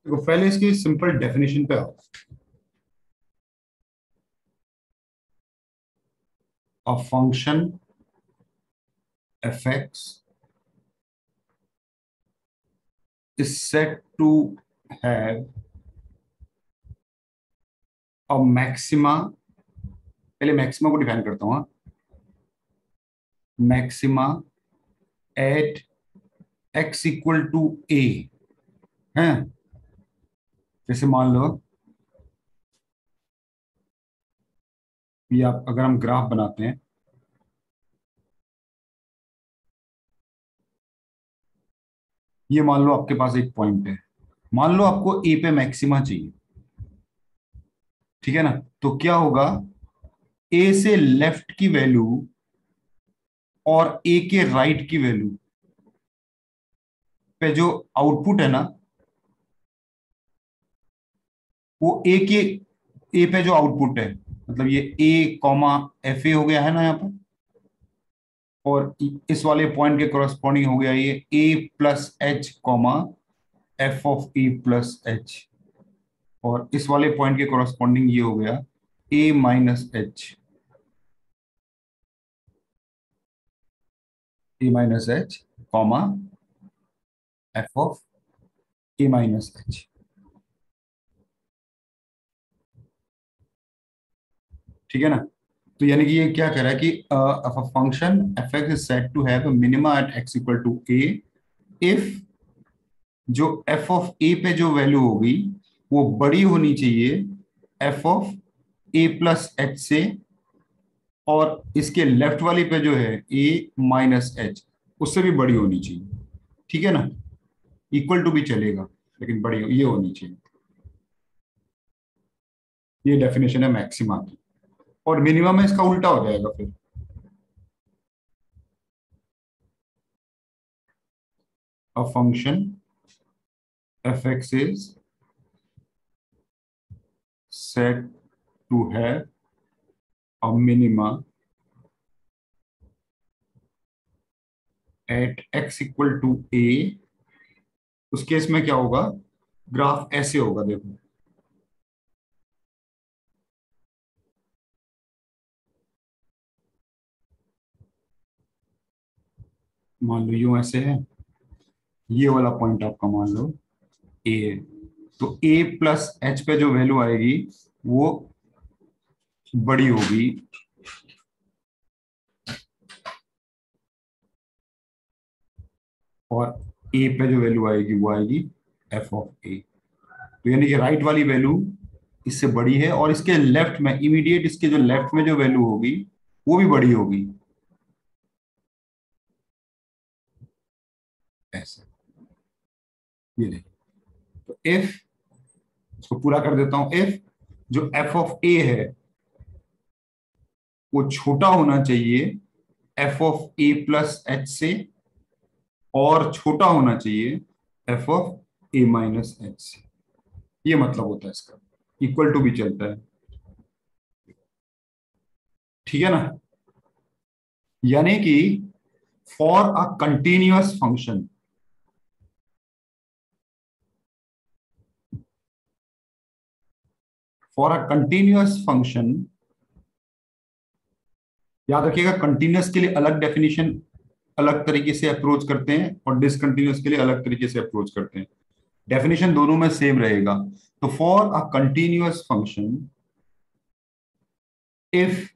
देखो पहले इसकी सिंपल डेफिनेशन पे आओ। A function fx is said to have a maxima। पहले मैक्सिमा को डिफाइन करता हूं। Maxima at x equal to a है। जैसे मान लो ये आप अगर हम ग्राफ बनाते हैं, ये मान लो आपके पास एक पॉइंट है, मान लो आपको a पे मैक्सिमा चाहिए, ठीक है ना। तो क्या होगा, a से लेफ्ट की वैल्यू और a के राइट की वैल्यू पे जो आउटपुट है ना, वो ए पे जो आउटपुट है, मतलब ये a कॉमा एफ ए हो गया है ना यहाँ पर, और इस वाले पॉइंट के कोरस्पॉन्डिंग हो गया ये a plus h comma f of a plus h, और इस वाले पॉइंट के कोरस्पॉन्डिंग ये हो गया a minus h, a minus h comma f of a minus h. ठीक है ना। तो यानी कि ये क्या कह रहा है कि function f x is said to have minima at x equal to a if जो एफ ऑफ ए पे जो वैल्यू होगी वो बड़ी होनी चाहिए f of a plus h से, और इसके लेफ्ट वाली पे जो है ए माइनस एच उससे भी बड़ी होनी चाहिए। ठीक है ना। इक्वल टू भी चलेगा लेकिन बड़ी ये होनी चाहिए। ये डेफिनेशन है मैक्सिमा की, और मिनिमम में इसका उल्टा हो जाएगा फिर। A function f x is set to have a minima at x equal to a. उस केस में क्या होगा, ग्राफ ऐसे होगा, देखो मान लो यूं ऐसे है, ये वाला पॉइंट आपका मान लो ए है, तो ए प्लस एच पे जो वैल्यू आएगी वो बड़ी होगी और ए पे जो वैल्यू आएगी वो आएगी एफ ऑफ ए। तो यानी कि राइट वाली वैल्यू इससे बड़ी है, और इसके लेफ्ट में इमीडिएट इसके जो लेफ्ट में जो वैल्यू होगी वो भी बड़ी होगी ऐसे। ये देखिए, तो इफ, इसको पूरा कर देता हूं, इफ जो एफ ऑफ ए है वो छोटा होना चाहिए f of a plus h से, और छोटा होना चाहिए f of a minus h से। ये मतलब होता है इसका, इक्वल टू भी चलता है। ठीक है ना। यानी कि for a continuous function, for a continuous function, याद रखिएगा कंटिन्यूअस के लिए अलग डेफिनेशन, अलग तरीके से अप्रोच करते हैं, और डिसकंटिन्यूअस के लिए अलग तरीके से अप्रोच करते हैं। डेफिनेशन दोनों में सेम रहेगा। तो for a continuous function if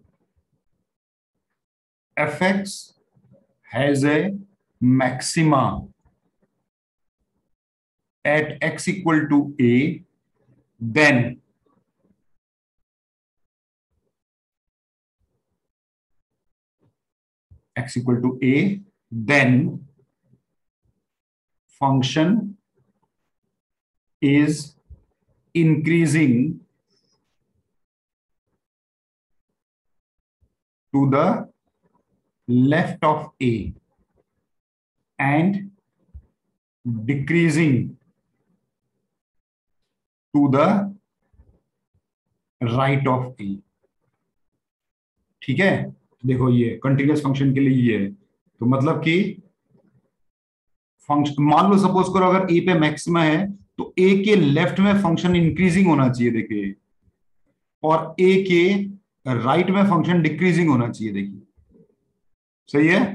f x has a maxima at x equal to a, then x equal to a, then function is increasing to the left of a and decreasing to the right of a। ठीक है। देखो ये continuous function के लिए ये है, तो मतलब कि फंक्शन मान लो सपोज करो अगर ए पे मैक्सिमा है तो ए के लेफ्ट में फंक्शन इंक्रीजिंग होना चाहिए देखिए, और ए के राइट में फंक्शन डिक्रीजिंग होना चाहिए देखिए। सही है,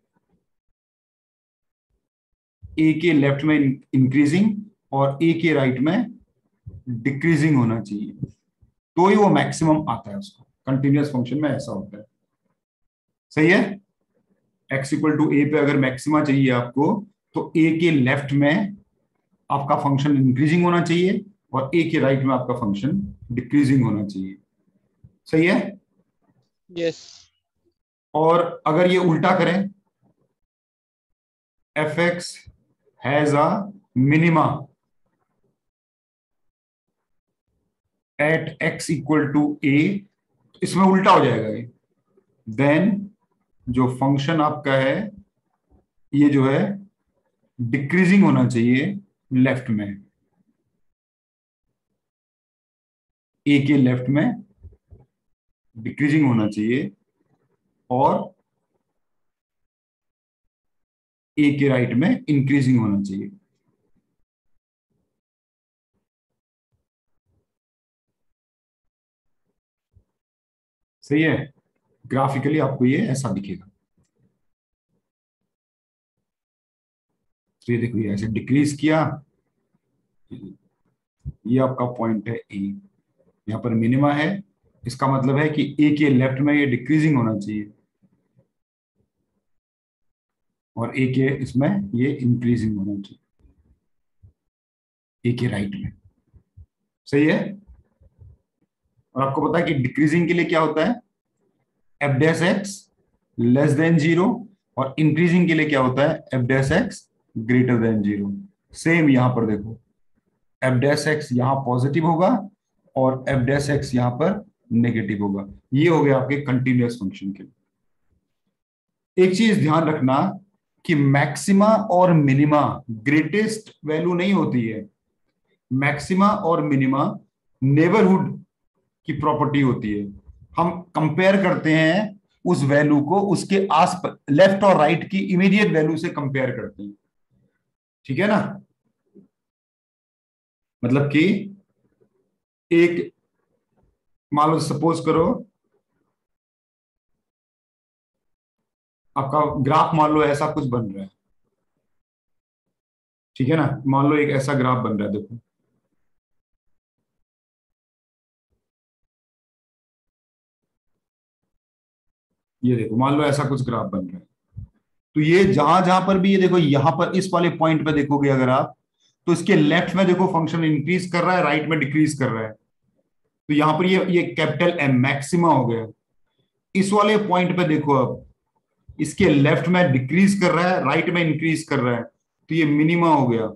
ए के लेफ्ट में इंक्रीजिंग और ए के राइट में डिक्रीजिंग होना चाहिए, तो ही वो मैक्सिमम आता है उसको। कंटिन्यूअस फंक्शन में ऐसा होता है। सही है, एक्स इक्वल टू ए पे अगर मैक्सिमा चाहिए आपको, तो ए के लेफ्ट में आपका फंक्शन इंक्रीजिंग होना चाहिए और ए के राइट में आपका फंक्शन डिक्रीजिंग होना चाहिए। सही है। यस। और अगर ये उल्टा करें, f x has a minima at x equal to a, इसमें उल्टा हो जाएगा ये। देन जो फंक्शन आपका है ये जो है डिक्रीजिंग होना चाहिए लेफ्ट में, ए के लेफ्ट में डिक्रीजिंग होना चाहिए और ए के राइट में इंक्रीजिंग होना चाहिए। सही है, ग्राफिकली आपको ये ऐसा दिखेगा। तो ये देखो, ये ऐसे डिक्रीज किया, ये आपका पॉइंट है ए, यहाँ पर मिनिमा है, इसका मतलब है कि ए के लेफ्ट में ये डिक्रीजिंग होना चाहिए और ए के इसमें ये इंक्रीजिंग होना चाहिए, ए के राइट में। सही है। और आपको पता है कि डिक्रीजिंग के लिए क्या होता है, f dash x less than zero, और इंक्रीजिंग के लिए क्या होता है, f dash x greater than zero. Same यहां पर देखो, एफ डैश एक्स यहां पॉजिटिव होगा और एफ डैश एक्स यहां पर नेगेटिव होगा। ये हो गया आपके कंटिन्यूअस फंक्शन के लिए। एक चीज ध्यान रखना कि मैक्सिमा और मिनिमा ग्रेटेस्ट वैल्यू नहीं होती है। मैक्सिमा और मिनिमा नेबरहुड की प्रॉपर्टी होती है। हम कंपेयर करते हैं उस वैल्यू को उसके आस लेफ्ट और राइट की इमीडिएट वैल्यू से कंपेयर करते हैं। ठीक है ना, मतलब कि एक, मान लो सपोज करो आपका ग्राफ मान लो ऐसा कुछ बन रहा है। ठीक है ना, मान लो एक ऐसा ग्राफ बन रहा है, देखो ये देखो, मान लो ऐसा कुछ ग्राफ बन रहा है। तो ये जहां जहां पर भी, ये देखो यहां पर इस वाले पॉइंट पे देखोगे अगर आप, तो इसके लेफ्ट में देखो फंक्शन इंक्रीज कर रहा है, राइट में डिक्रीज कर रहा है। तो यहां पर ये कैपिटल एम मैक्सिमा हो गया। इस वाले पॉइंट पे देखो अब, इसके लेफ्ट में डिक्रीज कर रहा है, राइट में इंक्रीज कर रहा है, तो ये मिनिमा हो गया।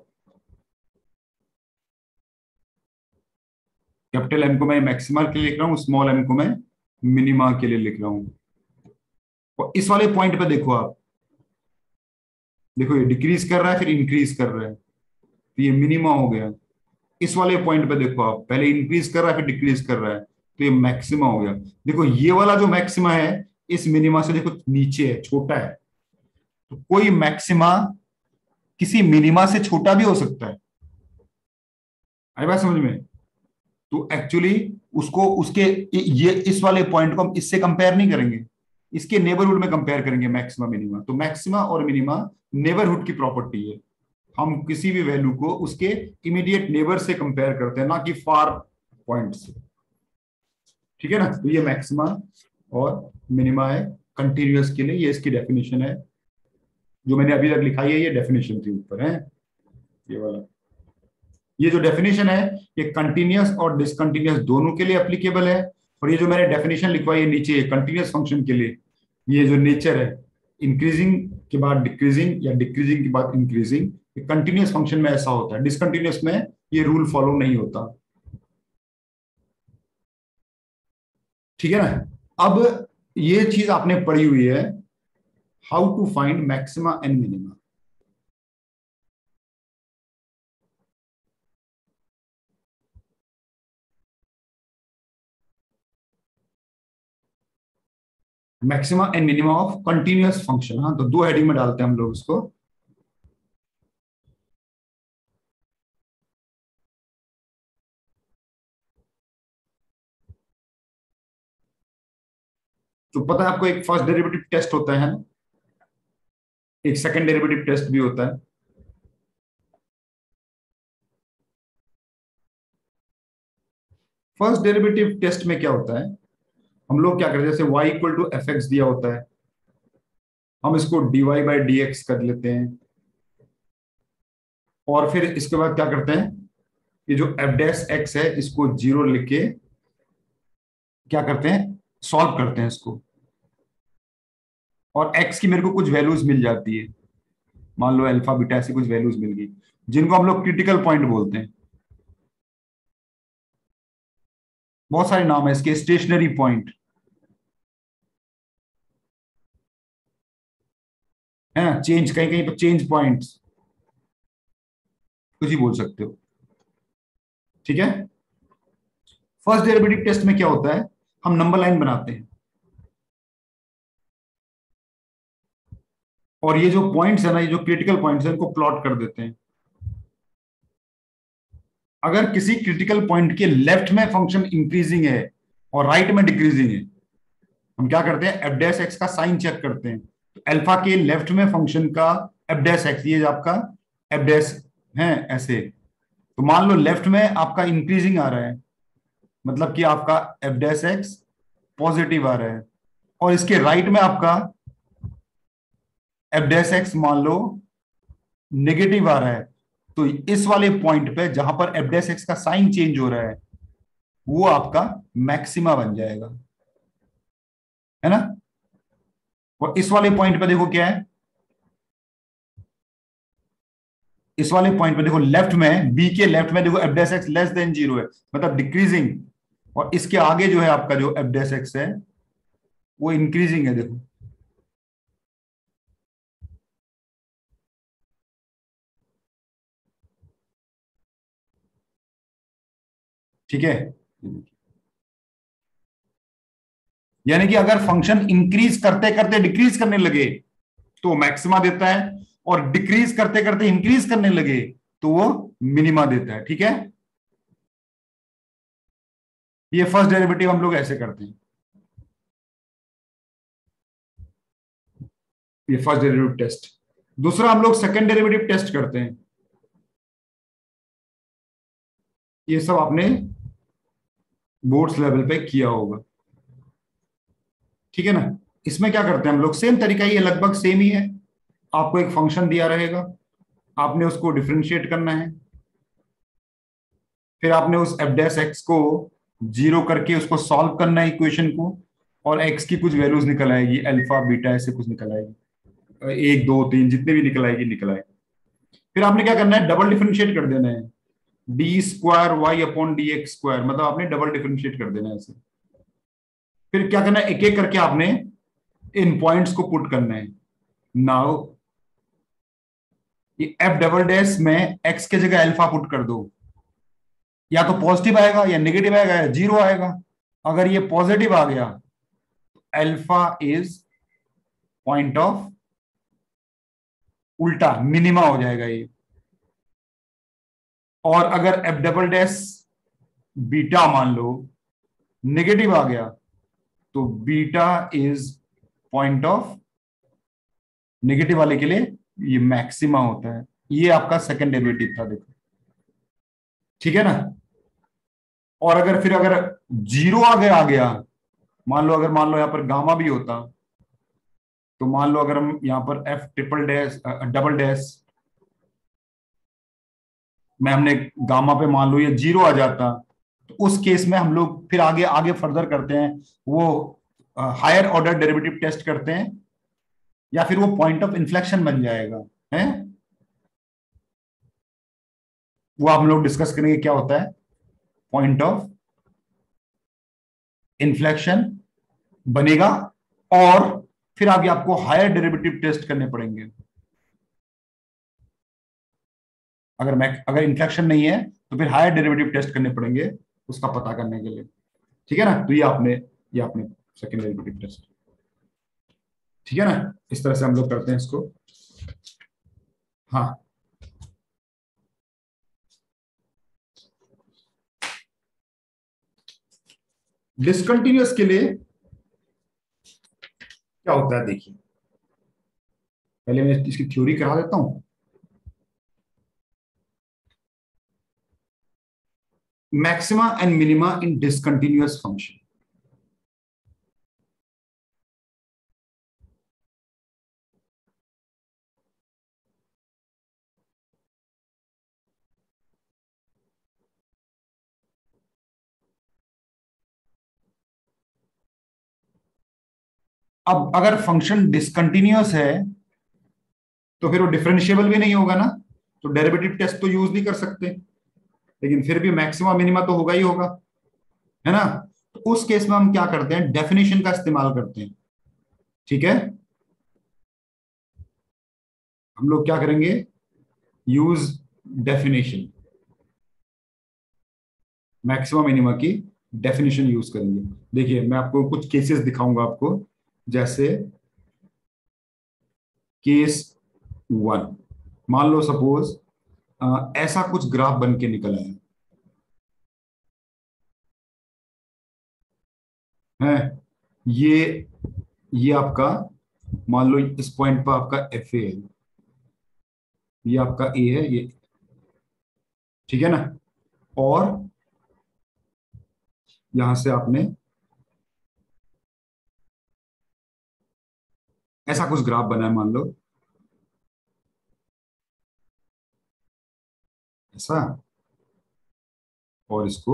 कैपिटल एम को मैं मैक्सिमा के लिए लिख रहा हूं, स्मॉल एम को मैं मिनिमा के लिए लिख रहा हूं। और इस वाले पॉइंट पे देखो आप, देखो ये डिक्रीज कर रहा है फिर इंक्रीज कर रहा है, तो ये मिनिमा हो गया। इस वाले पॉइंट पे देखो आप, पहले इंक्रीज कर रहा है फिर डिक्रीज कर रहा है, तो ये मैक्सिमा हो गया। देखो ये वाला जो मैक्सिमा है इस मिनिमा से देखो नीचे है, छोटा है। तो कोई मैक्सिमा किसी मिनिमा से छोटा भी हो सकता है। आई बात समझ में? तो एक्चुअली उसको उसके ये इस वाले पॉइंट को हम इससे कंपेयर नहीं करेंगे, इसके नेबरहुड में कंपेयर करेंगे मैक्सिमा मिनिमा। तो मैक्सिमा और मिनिमा नेबरहुड की प्रॉपर्टी है। हम किसी भी वैल्यू को उसके इमीडिएट नेबर से कंपेयर करते हैं, ना कि फार पॉइंट से। ठीक है ना, तो ये मैक्सिमा और मिनिमा है कंटिन्यूअस के लिए, ये इसकी डेफिनेशन है। जो मैंने अभी तक लिखाई है ये डेफिनेशन थी ऊपर है, ये वाला। ये जो डेफिनेशन है ये कंटिन्यूअस और डिसकंटिन्यूअस दोनों के लिए एप्लीकेबल है। और ये जो मैंने डेफिनेशन लिखवाई है नीचे कंटिन्यूअस फंक्शन के लिए, ये जो नेचर है इंक्रीजिंग के बाद डिक्रीजिंग या डिक्रीजिंग के बाद इंक्रीजिंग, कंटिन्यूअस फंक्शन में ऐसा होता है, डिसकंटिन्यूअस में ये रूल फॉलो नहीं होता। ठीक है ना। अब ये चीज आपने पढ़ी हुई है, how to find maxima and minima. Maxima and minima of continuous function, हाँ, तो दो हेडिंग में डालते हैं हम लोग इसको। तो पता है आपको, एक फर्स्ट डेरिवेटिव टेस्ट होता है ना, एक सेकंड डेरिवेटिव टेस्ट भी होता है। फर्स्ट डेरिवेटिव टेस्ट में क्या होता है, हम लोग क्या करते हैं, जैसे y equal to f x दिया होता है, हम इसको dy बाई डी एक्स कर लेते हैं, और फिर इसके बाद क्या करते हैं, ये जो एफ डैश एक्स है इसको जीरो लिख के क्या करते हैं, सॉल्व करते हैं इसको, और x की मेरे को कुछ वैल्यूज मिल जाती है, मान लो अल्फा बीटा ऐसी कुछ वैल्यूज मिल गई, जिनको हम लोग क्रिटिकल पॉइंट बोलते हैं। बहुत सारे नाम है इसके, स्टेशनरी पॉइंट है, चेंज, कहीं कहीं पर चेंज पॉइंट्स, कुछ ही बोल सकते हो। ठीक है। फर्स्ट डेरिवेटिव टेस्ट में क्या होता है, हम नंबर लाइन बनाते हैं, और ये जो पॉइंट्स है ना, ये जो क्रिटिकल पॉइंट्स है, इनको प्लॉट कर देते हैं। अगर किसी क्रिटिकल पॉइंट के लेफ्ट में फंक्शन इंक्रीजिंग है और राइट में डिक्रीजिंग है, हम क्या करते हैं, एफ डैश एक्स का साइन चेक करते हैं। तो अल्फा के लेफ्ट में फंक्शन का एफ डैश एक्स, ये आपका एफ डैश है ऐसे, तो मान लो लेफ्ट में आपका इंक्रीजिंग आ रहा है, मतलब कि आपका एफ डैश एक्स पॉजिटिव आ रहा है, और इसके राइट में आपका एफ डैश एक्स मान लो नेगेटिव आ रहा है, तो इस वाले पॉइंट पे जहां पर एफ डैश एक्स का साइन चेंज हो रहा है, वो आपका मैक्सिमा बन जाएगा, है ना। और इस वाले पॉइंट पे देखो क्या है, इस वाले पॉइंट पे देखो लेफ्ट में, बी के लेफ्ट में देखो f dash x less than zero है, मतलब डिक्रीजिंग, और इसके आगे जो है आपका जो एफ डैश एक्स है वो इंक्रीजिंग है, देखो। ठीक है, यानी कि अगर फंक्शन इंक्रीज करते करते डिक्रीज करने लगे तो मैक्सिमा देता है, और डिक्रीज करते करते इंक्रीज करने लगे तो वो मिनिमा देता है। ठीक है, ये फर्स्ट डेरिवेटिव हम लोग ऐसे करते हैं, ये फर्स्ट डेरिवेटिव टेस्ट। दूसरा हम लोग सेकंड डेरिवेटिव टेस्ट करते हैं, ये सब आपने बोर्ड्स लेवल पे किया होगा। ठीक है ना। इसमें क्या करते हैं हम लोग, सेम तरीका, ये लगभग सेम ही है। आपको एक फंक्शन दिया रहेगा, आपने उसको डिफरेंशिएट करना है, फिर आपने उस एफ डैश एक्स को जीरो करके उसको सॉल्व करना है इक्वेशन को, और एक्स की कुछ वैल्यूज निकल आएगी, अल्फा बीटा ऐसे कुछ निकल आएगी, एक दो तीन जितने भी निकल आएगी निकल आए। फिर आपने क्या करना है, डबल डिफरेंशिएट कर देना है, d square y upon d x square, मतलब आपने डबल डिफरेंशिएट कर देना है ऐसे। फिर क्या करना है, एक एक करके आपने इन पॉइंट्स को पुट करना है। नाउ ये एफ डबल डैश में एक्स के जगह अल्फा पुट कर दो, या तो पॉजिटिव आएगा या नेगेटिव आएगा या जीरो आएगा। अगर ये पॉजिटिव आ गया, अल्फा इज पॉइंट ऑफ, उल्टा मिनिमा हो जाएगा ये। और अगर एफ डबल डैश बीटा मान लो नेगेटिव आ गया, तो beta is point of, negative वाले के लिए ये मैक्सिमा होता है। ये आपका सेकंड डेरिवेटिव था, देखो। ठीक है ना। और अगर फिर अगर जीरो आगे आ गया, मान लो, अगर मान लो यहां पर गामा भी होता, तो मान लो अगर हम यहां पर f triple dash double dash में हमने गामा पे मान लो ये जीरो आ जाता, तो उस केस में हम लोग फिर आगे आगे फर्दर करते हैं, वो हायर ऑर्डर डेरिवेटिव टेस्ट करते हैं, या फिर वो पॉइंट ऑफ इन्फ्लेक्शन बन जाएगा, है। वो आप लोग डिस्कस करेंगे क्या होता है, पॉइंट ऑफ इन्फ्लेक्शन बनेगा, और फिर आगे आपको हायर डेरिवेटिव टेस्ट करने पड़ेंगे। अगर इन्फ्लेक्शन नहीं है तो फिर हायर डेरिवेटिव टेस्ट करने पड़ेंगे उसका पता करने के लिए। ठीक है ना। तो ये आपने सेकेंड डेरिवेटिव टेस्ट। ठीक है ना, इस तरह से हम लोग करते हैं इसको। हाँ, डिसकंटिन्यूअस के लिए क्या होता है देखिए, पहले मैं इसकी थ्योरी करा देता हूं। Maxima and minima in discontinuous function. अब अगर फंक्शन डिसकंटिन्यूअस है तो फिर वो डिफरेंशिएबल भी नहीं होगा ना, तो डेरिवेटिव टेस्ट तो यूज नहीं कर सकते, लेकिन फिर भी मैक्सिमा मिनिमा तो होगा ही होगा, है ना। तो उस केस में हम क्या करते हैं, डेफिनेशन का इस्तेमाल करते हैं। ठीक है, हम लोग क्या करेंगे, यूज डेफिनेशन, मैक्सिमा मिनिमा की डेफिनेशन यूज करेंगे। देखिए मैं आपको कुछ केसेस दिखाऊंगा आपको, जैसे केस वन, मान लो सपोज ऐसा कुछ ग्राफ बन के निकल आया है, ये आपका, मान लो इस पॉइंट पर आपका एफ ए है, ये आपका ए है ये, ठीक है ना। और यहां से आपने ऐसा कुछ ग्राफ बनाया, मान लो ऐसा, और इसको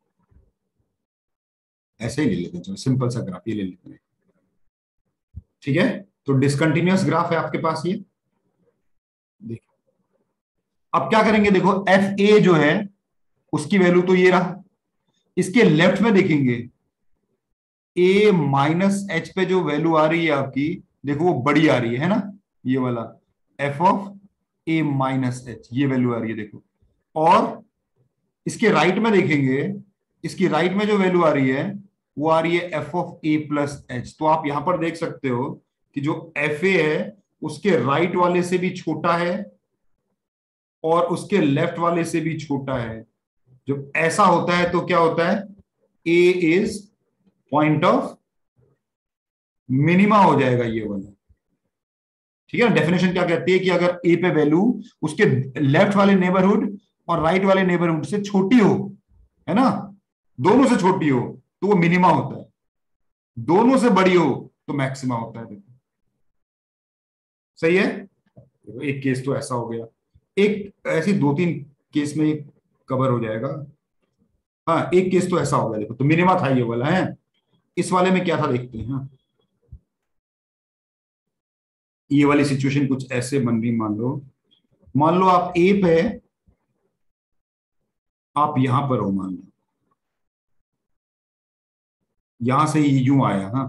ऐसे ही ले लेते हैं, चलो सिंपल सा ग्राफ ये ले लेते हैं। ठीक है, तो डिसकंटिन्यूअस ग्राफ है आपके पास ये। देखो अब क्या करेंगे, देखो एफ ए जो है उसकी वैल्यू तो ये रहा, इसके लेफ्ट में देखेंगे ए माइनस एच पे जो वैल्यू आ रही है आपकी, देखो वो बड़ी आ रही है ना, ये वाला f of a minus h, ये वैल्यू आ रही है देखो। और इसके राइट में देखेंगे, इसकी राइट में जो वैल्यू आ रही है वो आ रही है f of a plus h. तो आप यहां पर देख सकते हो कि जो एफ ए है उसके राइट वाले से भी छोटा है और उसके लेफ्ट वाले से भी छोटा है। जब ऐसा होता है तो क्या होता है, a is point of minima हो जाएगा ये वाला। ठीक है ना, डेफिनेशन क्या कहती है कि अगर ए पे वैल्यू उसके लेफ्ट वाले नेबरहुड और राइट वाले नेबरहुड से छोटी हो, है ना, दोनों से छोटी हो तो वो मिनिमा होता है, दोनों से बड़ी हो तो मैक्सिमा होता है। देखो सही है, एक केस तो ऐसा हो गया, एक ऐसी दो तीन केस में कवर हो जाएगा। हाँ एक केस तो ऐसा हो गया, देखो तो मिनिमा था ये वाला है। इस वाले में क्या था देखते हैं। हाँ ये वाली सिचुएशन कुछ ऐसे बन रही, मान लो आप ए पे, आप यहां पर हो, मान लो यहां से ये यूं आया, हाँ,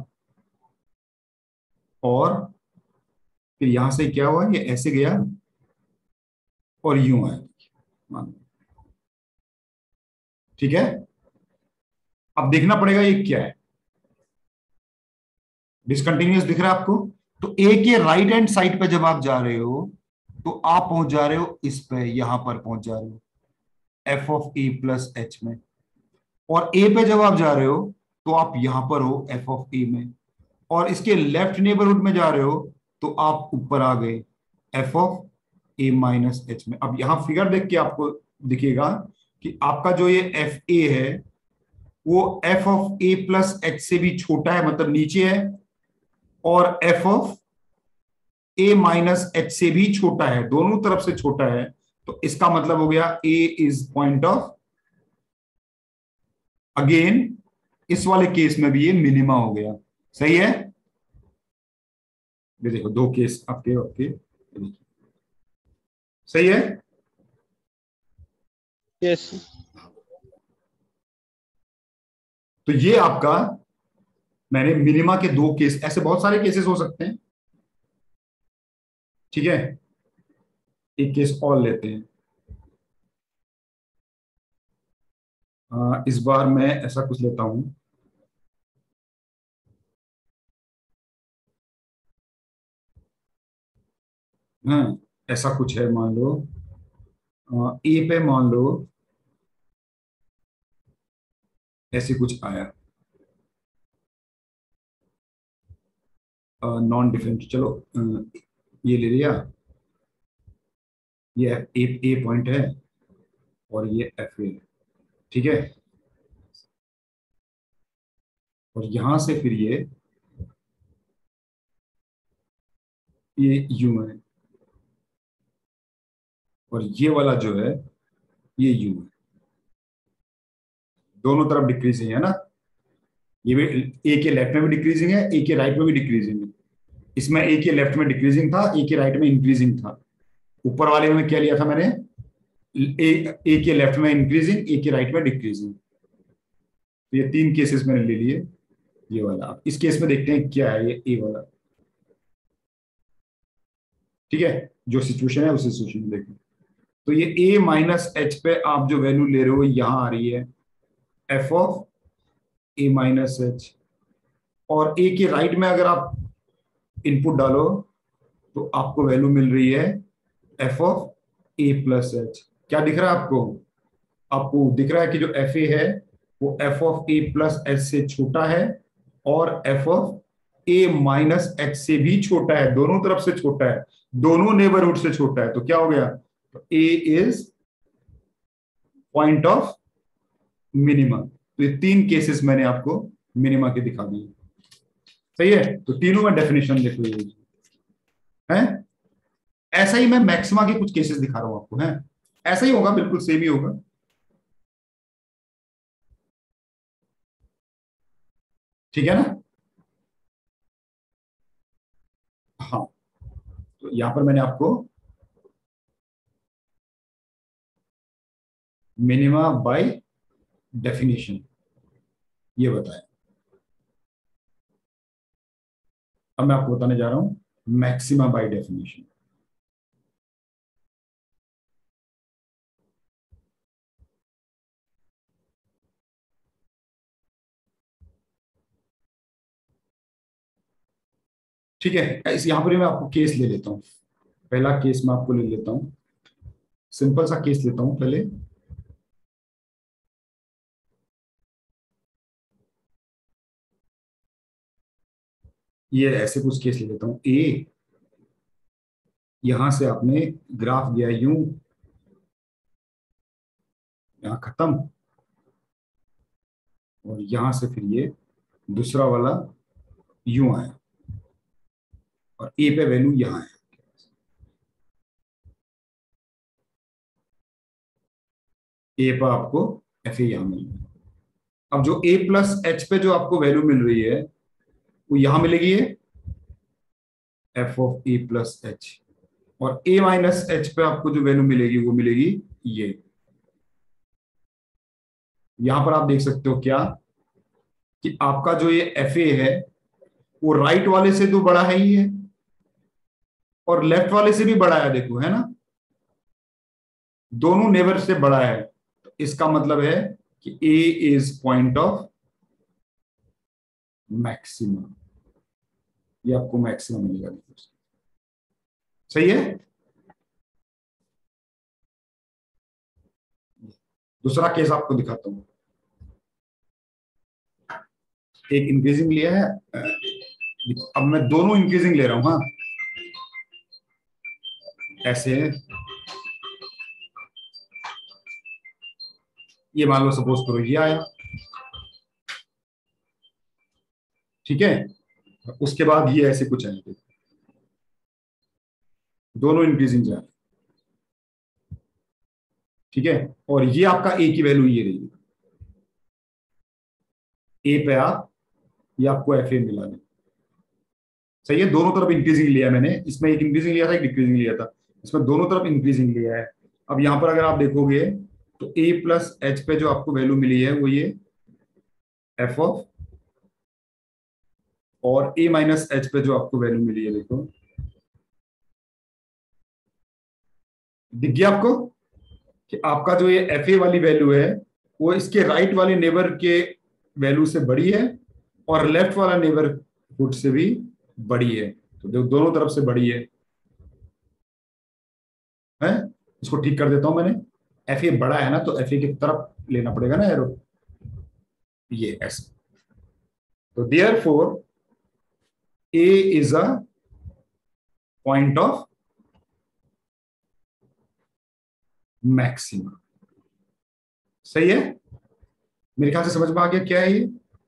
और फिर यहां से क्या हुआ, ये ऐसे गया और यूं आया, मान लो। ठीक है, अब देखना पड़ेगा ये क्या है, डिसकंटिन्यूअस दिख रहा है आपको। तो ए के राइट हैंड साइड पे जब आप जा रहे हो तो आप पहुंच जा रहे हो इस पे, यहां पर पहुंच जा रहे हो f of a plus h में। और ए पे जब आप जा रहे हो तो आप यहां पर हो एफ ऑफ ए में। और इसके लेफ्ट नेबरहुड में जा रहे हो तो आप ऊपर आ गए f of a minus h में। अब यहां फिगर देख के आपको दिखेगा कि आपका जो ये एफ ए है वो f of a plus h से भी छोटा है, मतलब नीचे है, और f of a minus h से भी छोटा है, दोनों तरफ से छोटा है। तो इसका मतलब हो गया a is point of, again इस वाले केस में भी ये मिनिमा हो गया। सही है, ये देखो दो केस आपके आपके, सही है। यस। तो ये आपका, मैंने मिनिमा के दो केस, ऐसे बहुत सारे केसेस हो सकते हैं। ठीक है, एक केस और लेते हैं। इस बार मैं ऐसा कुछ लेता हूं, हाँ ऐसा कुछ है, मान लो ए पे मान लो ऐसे कुछ आया, नॉन डिफरेंट, चलो ये ले लिया, ये ए पॉइंट है और ये एफ ए, ठीक है। और यहां से फिर ये यू है, और ये वाला जो है ये यू है, दोनों तरफ डिक्रीजिंग है ना। ये भी ए के लेफ्ट में भी डिक्रीजिंग है, ए के राइट में भी डिक्रीजिंग है। इसमें ए के लेफ्ट में डिक्रीजिंग था, ए के राइट में इंक्रीजिंग था। ऊपर वाले में क्या लिया था मैंने, ए के लेफ्ट में इंक्रीजिंग, ए के राइट में डिक्रीजिंग। तो ये तीन केसेस मैंने ले लिए। ये वाला अब इस केस में देखते हैं क्या है, ये ए वाला, ठीक है। जो सिचुएशन है उस सिचुएशन में देखो। तो ये ए माइनस एच पे आप जो वैल्यू ले रहे हो यहां आ रही है f of a minus h, और ए के राइट में अगर आप इनपुट डालो तो आपको वैल्यू मिल रही है f of a plus h. क्या दिख रहा है आपको, आपको दिख रहा है कि जो एफ ए है वो f of a plus h से छोटा है, और f of a minus h से भी छोटा है, दोनों तरफ से छोटा है, दोनों नेबरहुड से छोटा है। तो क्या हो गया, a is point of minima. तो ये तीन केसेस मैंने आपको मिनिमा के दिखा दिए, सही है। तो तीनों में डेफिनेशन देखो ये है। ऐसा ही मैं मैक्सिमा के कुछ केसेस दिखा रहा हूं आपको, है ऐसा ही होगा, बिल्कुल सेम ही होगा। ठीक है ना। हाँ, तो यहां पर मैंने आपको मिनिमा बाय डेफिनेशन ये बताया। अब मैं आपको बताने जा रहा हूं मैक्सिमा बाय डेफिनेशन। ठीक है, इस यहां पर मैं आपको केस ले लेता हूं। पहला केस मैं आपको ले लेता हूं, सिंपल सा केस लेता हूं पहले। ये ऐसे कुछ केस ले लेता हूं। ए, यहां से आपने ग्राफ दिया यूं, यहां खत्म, और यहां से फिर ये दूसरा वाला यूं आया, और ए पे वैल्यू यहां है। ए पर आपको एफ ए यहां मिल गया। अब जो ए प्लस एच पे जो आपको वैल्यू मिल रही है वो यहां मिलेगी, ये f of a plus h. और ए माइनस एच पे आपको जो वैल्यू मिलेगी वो मिलेगी ये। यहां पर आप देख सकते हो क्या, कि आपका जो ये एफ ए है वो राइट वाले से तो बड़ा है ही है, और लेफ्ट वाले से भी बड़ा है, देखो है ना, दोनों नेबर से बड़ा है। तो इसका मतलब है कि a is point of maximum. ये आपको मैक्सिमम मिलेगा, सही है। दूसरा केस आपको दिखाता हूं। एक इंक्रीजिंग लिया है, अब मैं दोनों इंक्रीजिंग ले रहा हूं, हाँ ऐसे है। ये मान लो सपोज करो ये आया, ठीक है। उसके बाद ये ऐसे कुछ आएंगे, दोनों इंक्रीजिंग जा रहे हैं, ठीक है। और ये आपका ए की वैल्यू ये रही, ए पे आप, ये आपको एफ ए मिला है, सही है। दोनों तरफ इंक्रीजिंग लिया मैंने, इसमें एक इंक्रीजिंग लिया था, एक डिक्रीजिंग लिया था, इसमें दोनों तरफ इंक्रीजिंग लिया है। अब यहां पर अगर आप देखोगे तो ए प्लस एच पे जो आपको वैल्यू मिली है वो ये एफ ऑफ, और ए माइनस एच पे जो आपको वैल्यू मिली है देखो, दिख गया आपको कि आपका जो ये एफ ए वाली वैल्यू है वो इसके राइट वाले नेबर के वैल्यू से बड़ी है, और लेफ्ट वाला नेबरहुड से भी बड़ी है। तो दोनों तरफ से बड़ी है। इसको ठीक कर देता हूं मैंने, एफ ए बड़ा है ना तो एफ ए की तरफ लेना पड़ेगा ना एरो, ये ऐसे। तो therefore a is a point of maxima. सही है, मेरे ख्याल से समझ में आ गया क्या है ये।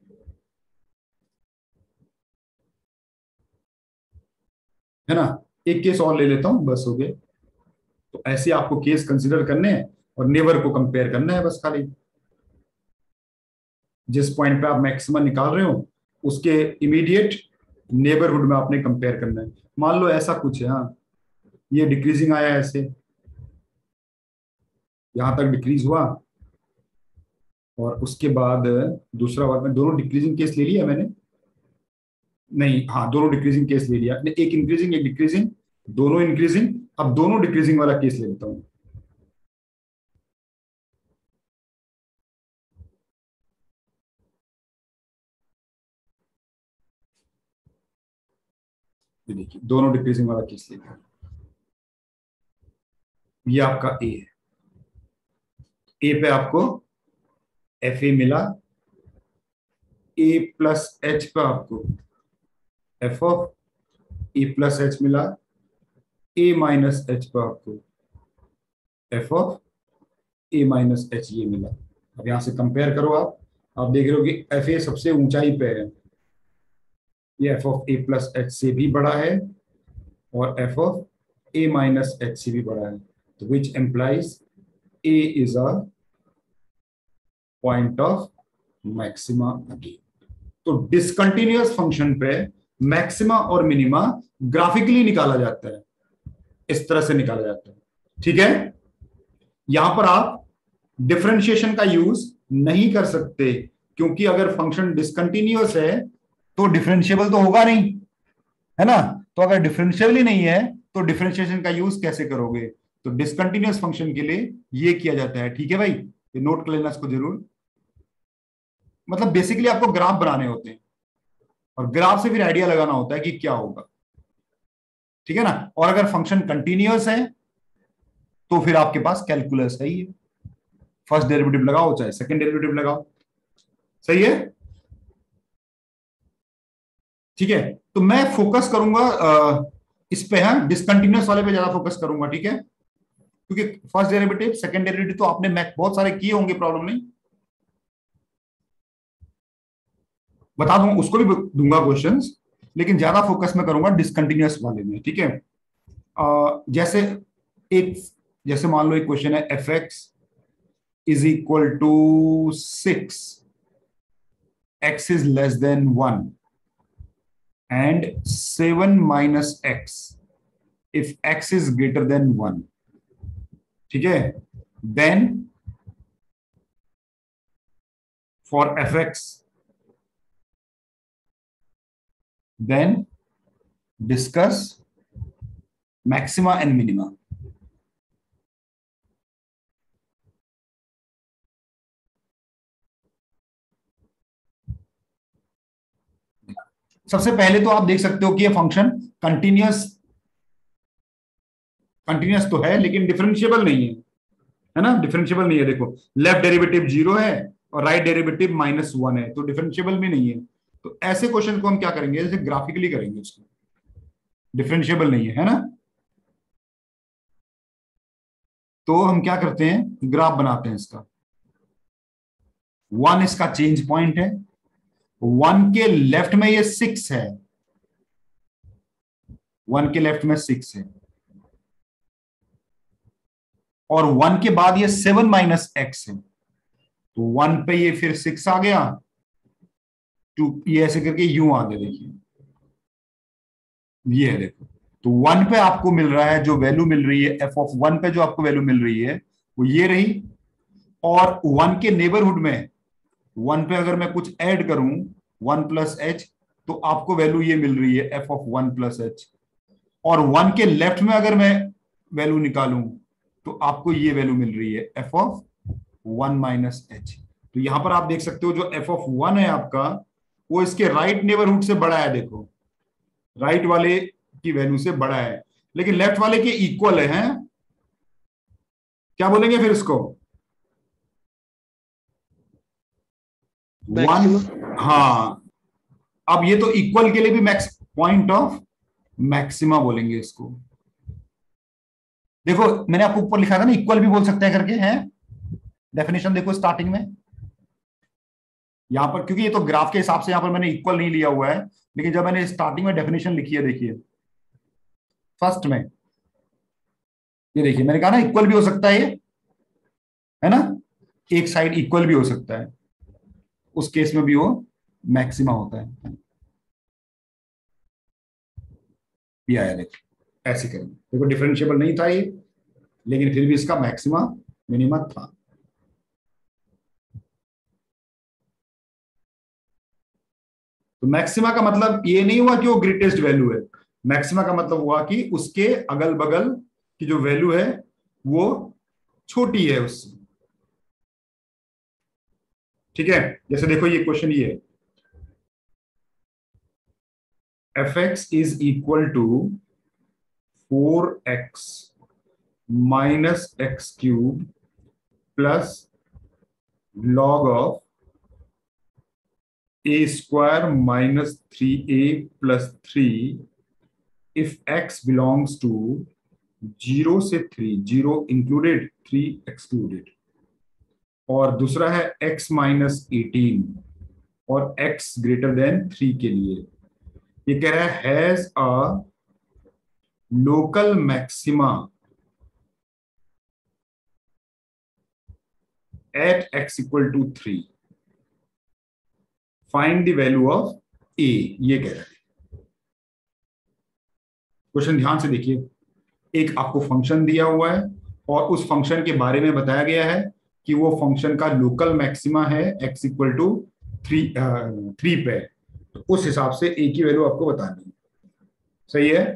है ना, एक केस और ले लेता हूं, बस हो गया। तो ऐसे आपको केस कंसीडर करने हैं और नेबर को कंपेयर करना है बस खाली। जिस पॉइंट पे आप मैक्सिमम निकाल रहे हो उसके इमीडिएट नेबरहुड में आपने कंपेयर करना है। मान लो ऐसा कुछ है, हाँ, ये डिक्रीजिंग आया है ऐसे, यहां तक डिक्रीज हुआ, और उसके बाद दूसरा बार में दोनों डिक्रीजिंग केस ले लिया मैंने। नहीं, हाँ, दोनों डिक्रीजिंग केस ले लिया, एक इंक्रीजिंग एक डिक्रीजिंग, दोनों इंक्रीजिंग। अब दोनों डिक्रीजिंग वाला केस ले लेता हूं। ये देखिए, दोनों डिक्रीजिंग वाला केस ले लिया। ये आपका ए है, ए पे आपको एफ ए मिला, ए प्लस एच पे आपको f of a plus h मिला, ए माइनस एच पे आपको f of a minus h ये मिला। अब यहां से कंपेयर करो आप देख रहे हो कि एफ ए सबसे ऊंचाई पे है, ये f of a plus h से भी बड़ा है और f of a minus h से भी बड़ा है, तो which implies a is a point of maxima again. तो डिसकंटिन्यूअस फंक्शन पे मैक्सिमा और मिनिमा ग्राफिकली निकाला जाता है, इस तरह से निकाला जाता है। ठीक है, यहां पर आप डिफरेंशिएशन का यूज नहीं कर सकते, क्योंकि अगर फंक्शन डिसकंटिन्यूअस है तो डिफरेंशिएबल तो होगा नहीं, है ना। तो अगर डिफरेंशिएबल ही नहीं है तो डिफरेंशिएशन का यूज कैसे करोगे। तो डिसकंटिन्यूअस फंक्शन के लिए ये किया जाता है। ठीक है भाई, ये नोट कर लेना इसको जरूर। मतलब बेसिकली आपको ग्राफ बनाने होते हैं और ग्राफ से फिर आइडिया लगाना होता है कि क्या होगा। ठीक है ना, और अगर फंक्शन कंटिन्यूअस है तो फिर आपके पास कैलकुलस है ही, फर्स्ट डेरिवेटिव लगाओ चाहे सेकंड डेरिवेटिव लगाओ। सही है, ठीक है। तो मैं फोकस करूंगा इस पे, है डिसकंटिन्यूअस वाले पे ज्यादा फोकस करूंगा। ठीक है, क्योंकि फर्स्ट डेरिवेटिव सेकंड डेरिवेटिव तो आपने मैथ बहुत सारे किए होंगे, प्रॉब्लम नहीं, बता दूंगा, उसको भी दूंगा क्वेश्चंस, लेकिन ज्यादा फोकस मैं करूंगा डिसकंटिन्यूअस वाले में। ठीक है, जैसे एक, जैसे मान लो एक क्वेश्चन है, f x is equal to 6, x is less than 1 and 7 minus x if x is greater than 1। ठीक है, then for f x, then discuss maxima and minima. सबसे पहले तो आप देख सकते हो कि ये फंक्शन कंटिन्यूअस कंटिन्यूअस तो है लेकिन डिफरेंशिएबल नहीं है ना, डिफरेंशिएबल नहीं है। देखो, लेफ्ट डेरिवेटिव 0 है और राइट डेरिवेटिव -1 है, तो डिफरेंशिएबल भी नहीं है। तो ऐसे क्वेश्चन को हम क्या करेंगे, जैसे ग्राफिकली करेंगे उसको, डिफरेंशिएबल नहीं है ना। तो हम क्या करते हैं, ग्राफ बनाते हैं इसका। 1 इसका चेंज पॉइंट है, 1 के लेफ्ट में ये 6 है, 1 के लेफ्ट में 6 है, और 1 के बाद ये 7 माइनस एक्स है, तो 1 पे ये फिर 6 आ गया, 2 ये ऐसे करके यूं आ गया। देखिए ये है, देखो, तो 1 पे आपको मिल रहा है जो वैल्यू मिल रही है, एफ ऑफ 1 पे जो आपको वैल्यू मिल रही है वो ये रही, और 1 के नेबरहुड में 1 पे अगर मैं कुछ ऐड करूं 1 प्लस एच, तो आपको वैल्यू ये मिल रही है एफ ऑफ 1 प्लस एच, और 1 के लेफ्ट में अगर मैं वैल्यू निकालूं तो आपको ये वैल्यू मिल रही है एफ ऑफ 1 माइनस एच। तो यहां पर आप देख सकते हो जो एफ ऑफ 1 है आपका, वो इसके राइट नेबरहुड से बड़ा है। देखो, राइट वाले की वैल्यू से बड़ा है, लेकिन लेफ्ट वाले के इक्वल है, हैं? क्या बोलेंगे फिर इसको, 1। मैक्सिमम। हाँ, अब ये तो इक्वल के लिए भी मैक्स पॉइंट ऑफ मैक्सिमा बोलेंगे इसको। देखो मैंने आपको ऊपर लिखा था ना, इक्वल भी बोल सकते हैं करके, है डेफिनेशन देखो स्टार्टिंग में। यहां पर क्योंकि ये तो ग्राफ के हिसाब से यहां पर मैंने इक्वल नहीं लिया हुआ है, लेकिन जब मैंने स्टार्टिंग में डेफिनेशन लिखी है, देखिए फर्स्ट में, ये देखिए मैंने कहा ना इक्वल भी हो सकता है ये, है ना, एक साइड इक्वल भी हो सकता है, उस केस में भी वो मैक्सिमा होता है। ये आया देखो, ऐसे करेंगे, देखो डिफरेंशिएबल नहीं था ये, लेकिन फिर भी इसका मैक्सिमा मिनिमा था। तो मैक्सिमा का मतलब ये नहीं हुआ कि वो ग्रेटेस्ट वैल्यू है, मैक्सिमा का मतलब हुआ कि उसके अगल बगल की जो वैल्यू है वो छोटी है उससे। ठीक है, जैसे देखो ये क्वेश्चन ये है, f x is equal to 4x minus x cube plus log of a square minus 3a plus 3 if x belongs to 0 से 3, 0 इंक्लूडेड 3 एक्सक्लूडेड। और दूसरा है x माइनस 18 और x ग्रेटर देन 3 के लिए। ये कह रहा है has a local maxima at x equal to 3, find the value of a, ये कह रहा है। क्वेश्चन ध्यान से देखिए, एक आपको फंक्शन दिया हुआ है और उस फंक्शन के बारे में बताया गया है कि वो फंक्शन का लोकल मैक्सिमा है x इक्वल टू 3 पे, तो उस हिसाब से a की वैल्यू आपको बतानी है। सही है,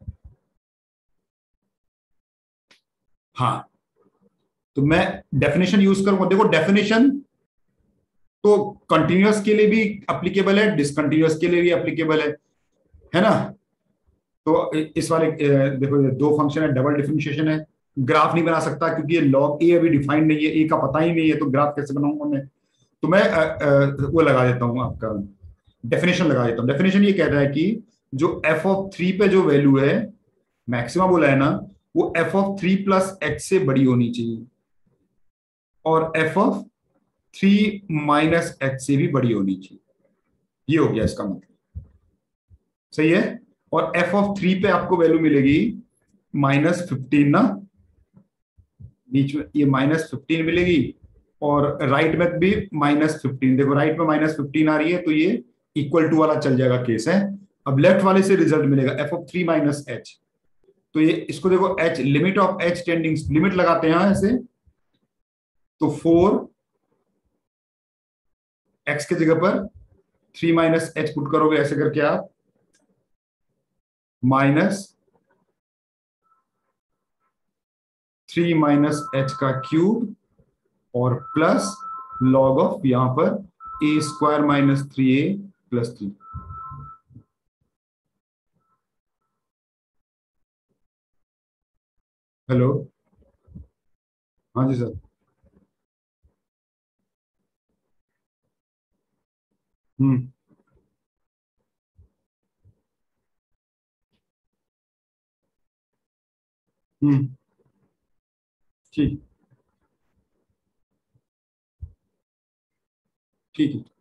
हाँ। तो मैं डेफिनेशन यूज करूंगा, देखो डेफिनेशन तो कंटिन्यूअस के लिए भी एप्लीकेबल है, डिसकंटिन्यूअस के लिए भी एप्लीकेबल है ना। तो इस वाले देखो ये दो फंक्शन है, डबल डिफरेंशिएशन है, ग्राफ नहीं बना सकता क्योंकि ये लॉग ए अभी डिफाइंड नहीं है, ए का पता ही नहीं है, तो ग्राफ कैसे बनाऊंगा मैं। तो मैं वो लगा देता हूं आपका, डेफिनेशन लगा देता हूं। डेफिनेशन ये कहता है कि जो एफ ऑफ 3 पे जो वैल्यू है, मैक्सिमम बोला है ना, वो एफ ऑफ 3 प्लस एक्स से बड़ी होनी चाहिए, और एफ ऑफ 3 माइनस एक्स से भी बड़ी होनी चाहिए। ये हो गया इसका मतलब। सही है, और एफ ऑफ 3 पे आपको वैल्यू मिलेगी -15 ना, बीच में ये -15 मिलेगी, और राइट में भी -15। देखो राइट में -15 आ रही है, तो ये इक्वल टू वाला चल जाएगा केस है। अब लेफ्ट वाले से रिजल्ट मिलेगा एफ ऑफ 3 माइनस एच, तो ये इसको देखो h, limit of h tending, limit लगाते हैं ऐसे, तो 4 एक्स की जगह पर 3 माइनस एच पुट करोगे ऐसे करके आप, -3 माइनस एच का क्यूब और प्लस लॉग ऑफ यहां पर a square minus 3a plus 3। Hello, हाँ जी सर। हम्म। हम्म। ठीक, ठीक है,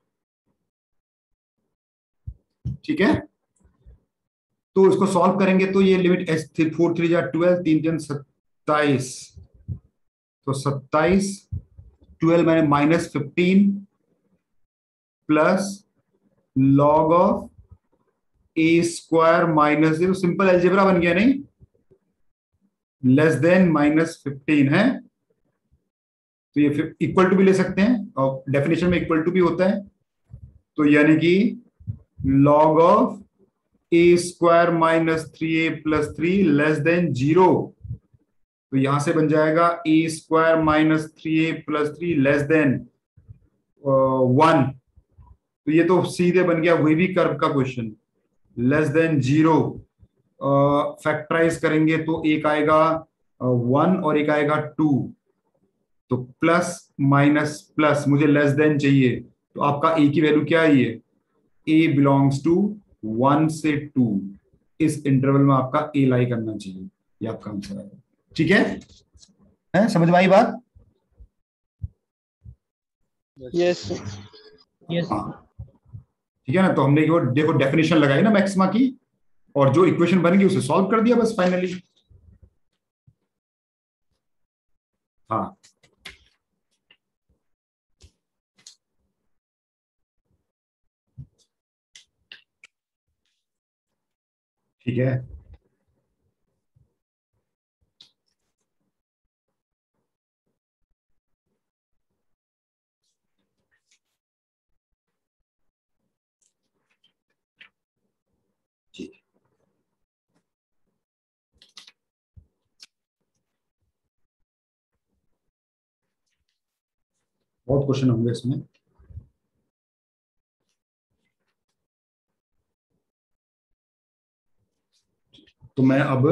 ठीक है। तो इसको सॉल्व करेंगे तो ये लिमिट एच 4 3 जा 12, 3 3 27, तो 27, 12 मैंने -15 plus log of a square minus 0, simple algebra बन गया नहीं, लेस देन -15 है, तो ये फिर इक्वल टू भी ले सकते हैं, और डेफिनेशन में इक्वल टू भी होता है, तो यानी कि log of a square minus 3a plus 3 less than 0, तो यहां से बन जाएगा ए स्क्वायर -3a+3 लेस देन 1, तो ये तो सीधे बन गया वही भी कर्व का क्वेश्चन, लेस देन 0। फैक्टराइज करेंगे तो एक आएगा 1 और एक आएगा 2, तो प्लस माइनस प्लस, मुझे लेस देन चाहिए, तो आपका ए की वैल्यू क्या है, ये ए बिलोंग्स टू 1 से 2, इस इंटरवल में आपका ए लाई करना चाहिए। ये आपका आंसर है। ठीक है समझ में आई बात? Yes yes. हाँ ठीक है ना। तो हमने वो देखो डेफिनेशन लगाई ना मैक्सिमा की, और जो इक्वेशन बन गई उसे सॉल्व कर दिया बस फाइनली। हाँ ठीक है। ठीक, बहुत क्वेश्चन होंगे इसमें। तो मैं अब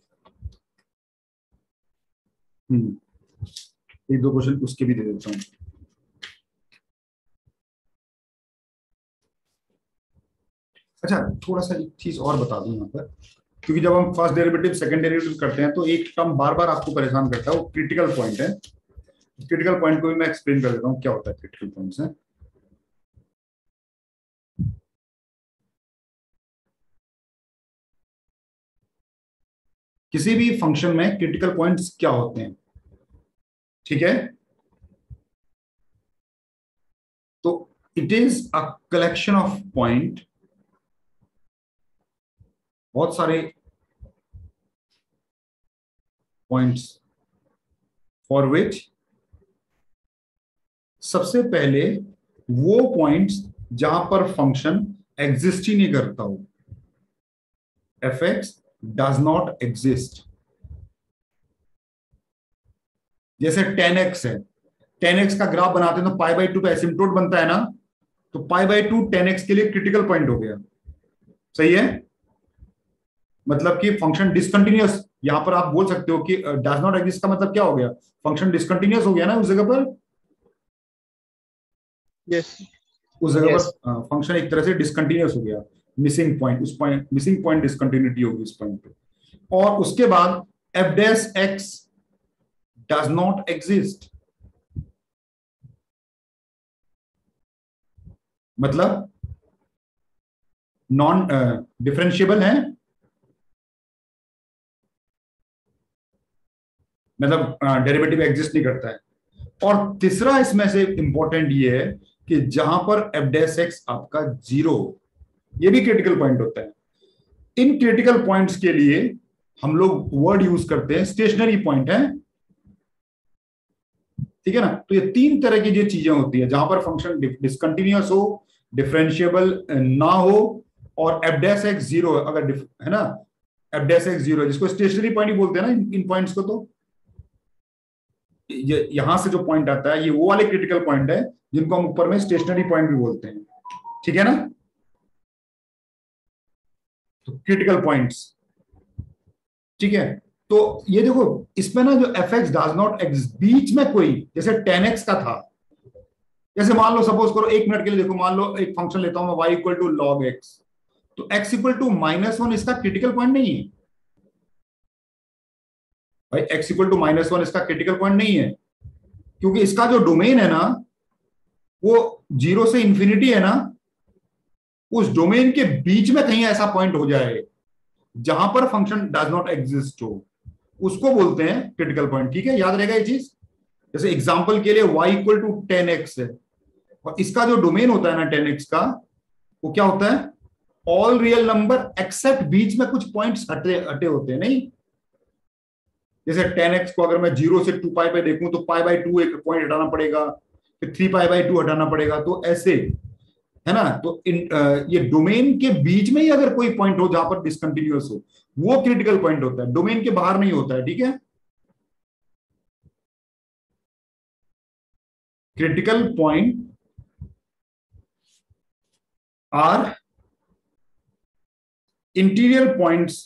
एक दो क्वेश्चन उसके भी दे देता हूँ। अच्छा थोड़ा सा एक चीज और बता दूं यहाँ पर, क्योंकि जब हम फर्स्ट डेरिवेटिव सेकंड डेरिवेटिव करते हैं तो एक टर्म बार बार आपको परेशान करता है, वो क्रिटिकल पॉइंट है। क्रिटिकल पॉइंट को भी मैं एक्सप्लेन कर देता हूँ क्या होता है क्रिटिकल पॉइंट्स है। किसी भी फंक्शन में क्रिटिकल पॉइंट्स क्या होते हैं, ठीक है? तो it is a collection of point, बहुत सारे पॉइंट्स फॉर विच सबसे पहले वो पॉइंट्स जहां पर फंक्शन एग्जिस्ट ही नहीं करता हो, f x does not exist. जैसे 10x है, 10x का ग्राफ बनाते हैं तो पाई बाई टू पे एसिम्प्टोट बनता है ना, तो पाई बाई टू 10x के लिए क्रिटिकल पॉइंट हो गया। सही है? मतलब कि फंक्शन डिसकंटिन्यूअस, यहां पर आप बोल सकते हो कि डज नॉट एग्जिस्ट का मतलब क्या हो गया, फंक्शन डिसकंटिन्यूअस हो गया ना उस जगह पर। यस उस जगह यस। पर फंक्शन एक तरह से डिसकंटिन्यूअस हो गया, मिसिंग पॉइंट, उस पॉइंट मिसिंग पॉइंट डिसकंटिन्यूटी होगी उस पॉइंट पे। और उसके बाद f dash x does not exist, मतलब नॉन डिफरेंशिएबल है, मतलब डेरिवेटिव एग्जिस्ट नहीं करता है। और तीसरा इसमें से इंपॉर्टेंट ये है कि जहां पर एफ डैश एक्स आपका जीरो, ये भी क्रिटिकल पॉइंट होता है। इन क्रिटिकल पॉइंट्स के लिए हम लोग वर्ड यूज करते हैं स्टेशनरी पॉइंट है, ठीक है ना। तो ये तीन तरह की जो चीजें होती है जहां पर फंक्शन डिसकंटिन्यूअस हो, डिफरेंशिएबल ना हो, और एफ डैश एक्स जीरो अगर है ना, एफ डैश एक्स जीरो जिसको स्टेशनरी पॉइंट ही बोलते हैं ना इन पॉइंट्स को। तो ये यहां से जो पॉइंट आता है ये वो वाले क्रिटिकल पॉइंट है जिनको हम ऊपर में स्टेशनरी पॉइंट भी बोलते हैं, ठीक है ना। तो क्रिटिकल पॉइंट्स, ठीक है। तो ये देखो इसमें ना जो f x does not x, बीच में कोई, जैसे 10x का था, जैसे मान लो सपोज करो एक मिनट के लिए देखो, मान लो एक फंक्शन लेता हूं मैं y equal to log x, तो x इक्वल टू -1 इसका क्रिटिकल पॉइंट नहीं है भाई, x इक्वल टू -1 इसका क्रिटिकल पॉइंट नहीं है, क्योंकि इसका जो डोमेन है ना वो 0 से इंफिनिटी है ना, उस डोमेन के बीच में कहीं ऐसा पॉइंट हो जाए जहां पर फंक्शन डज नॉट एग्जिस्ट हो, उसको बोलते हैं क्रिटिकल पॉइंट। ठीक है, याद रहेगा ये चीज। जैसे एग्जांपल के लिए y इक्वल टू 10x है, और इसका जो डोमेन होता है ना 10x का, वो क्या होता है, ऑल रियल नंबर एक्सेप्ट बीच में कुछ पॉइंट्स हटे हटे होते हैं नहीं। जैसे 10x को अगर मैं 0 से 2 पाई पे देखूं तो पाई बाई 2 एक पॉइंट हटाना पड़ेगा, फिर 3 पाई बाई 2 हटाना पड़ेगा, तो ऐसे है ना। तो ये डोमेन के बीच में ही अगर कोई पॉइंट हो जहां पर डिसकंटिन्यूअस हो, वो क्रिटिकल पॉइंट होता है, डोमेन के बाहर नहीं होता है, ठीक है। Critical point are interior points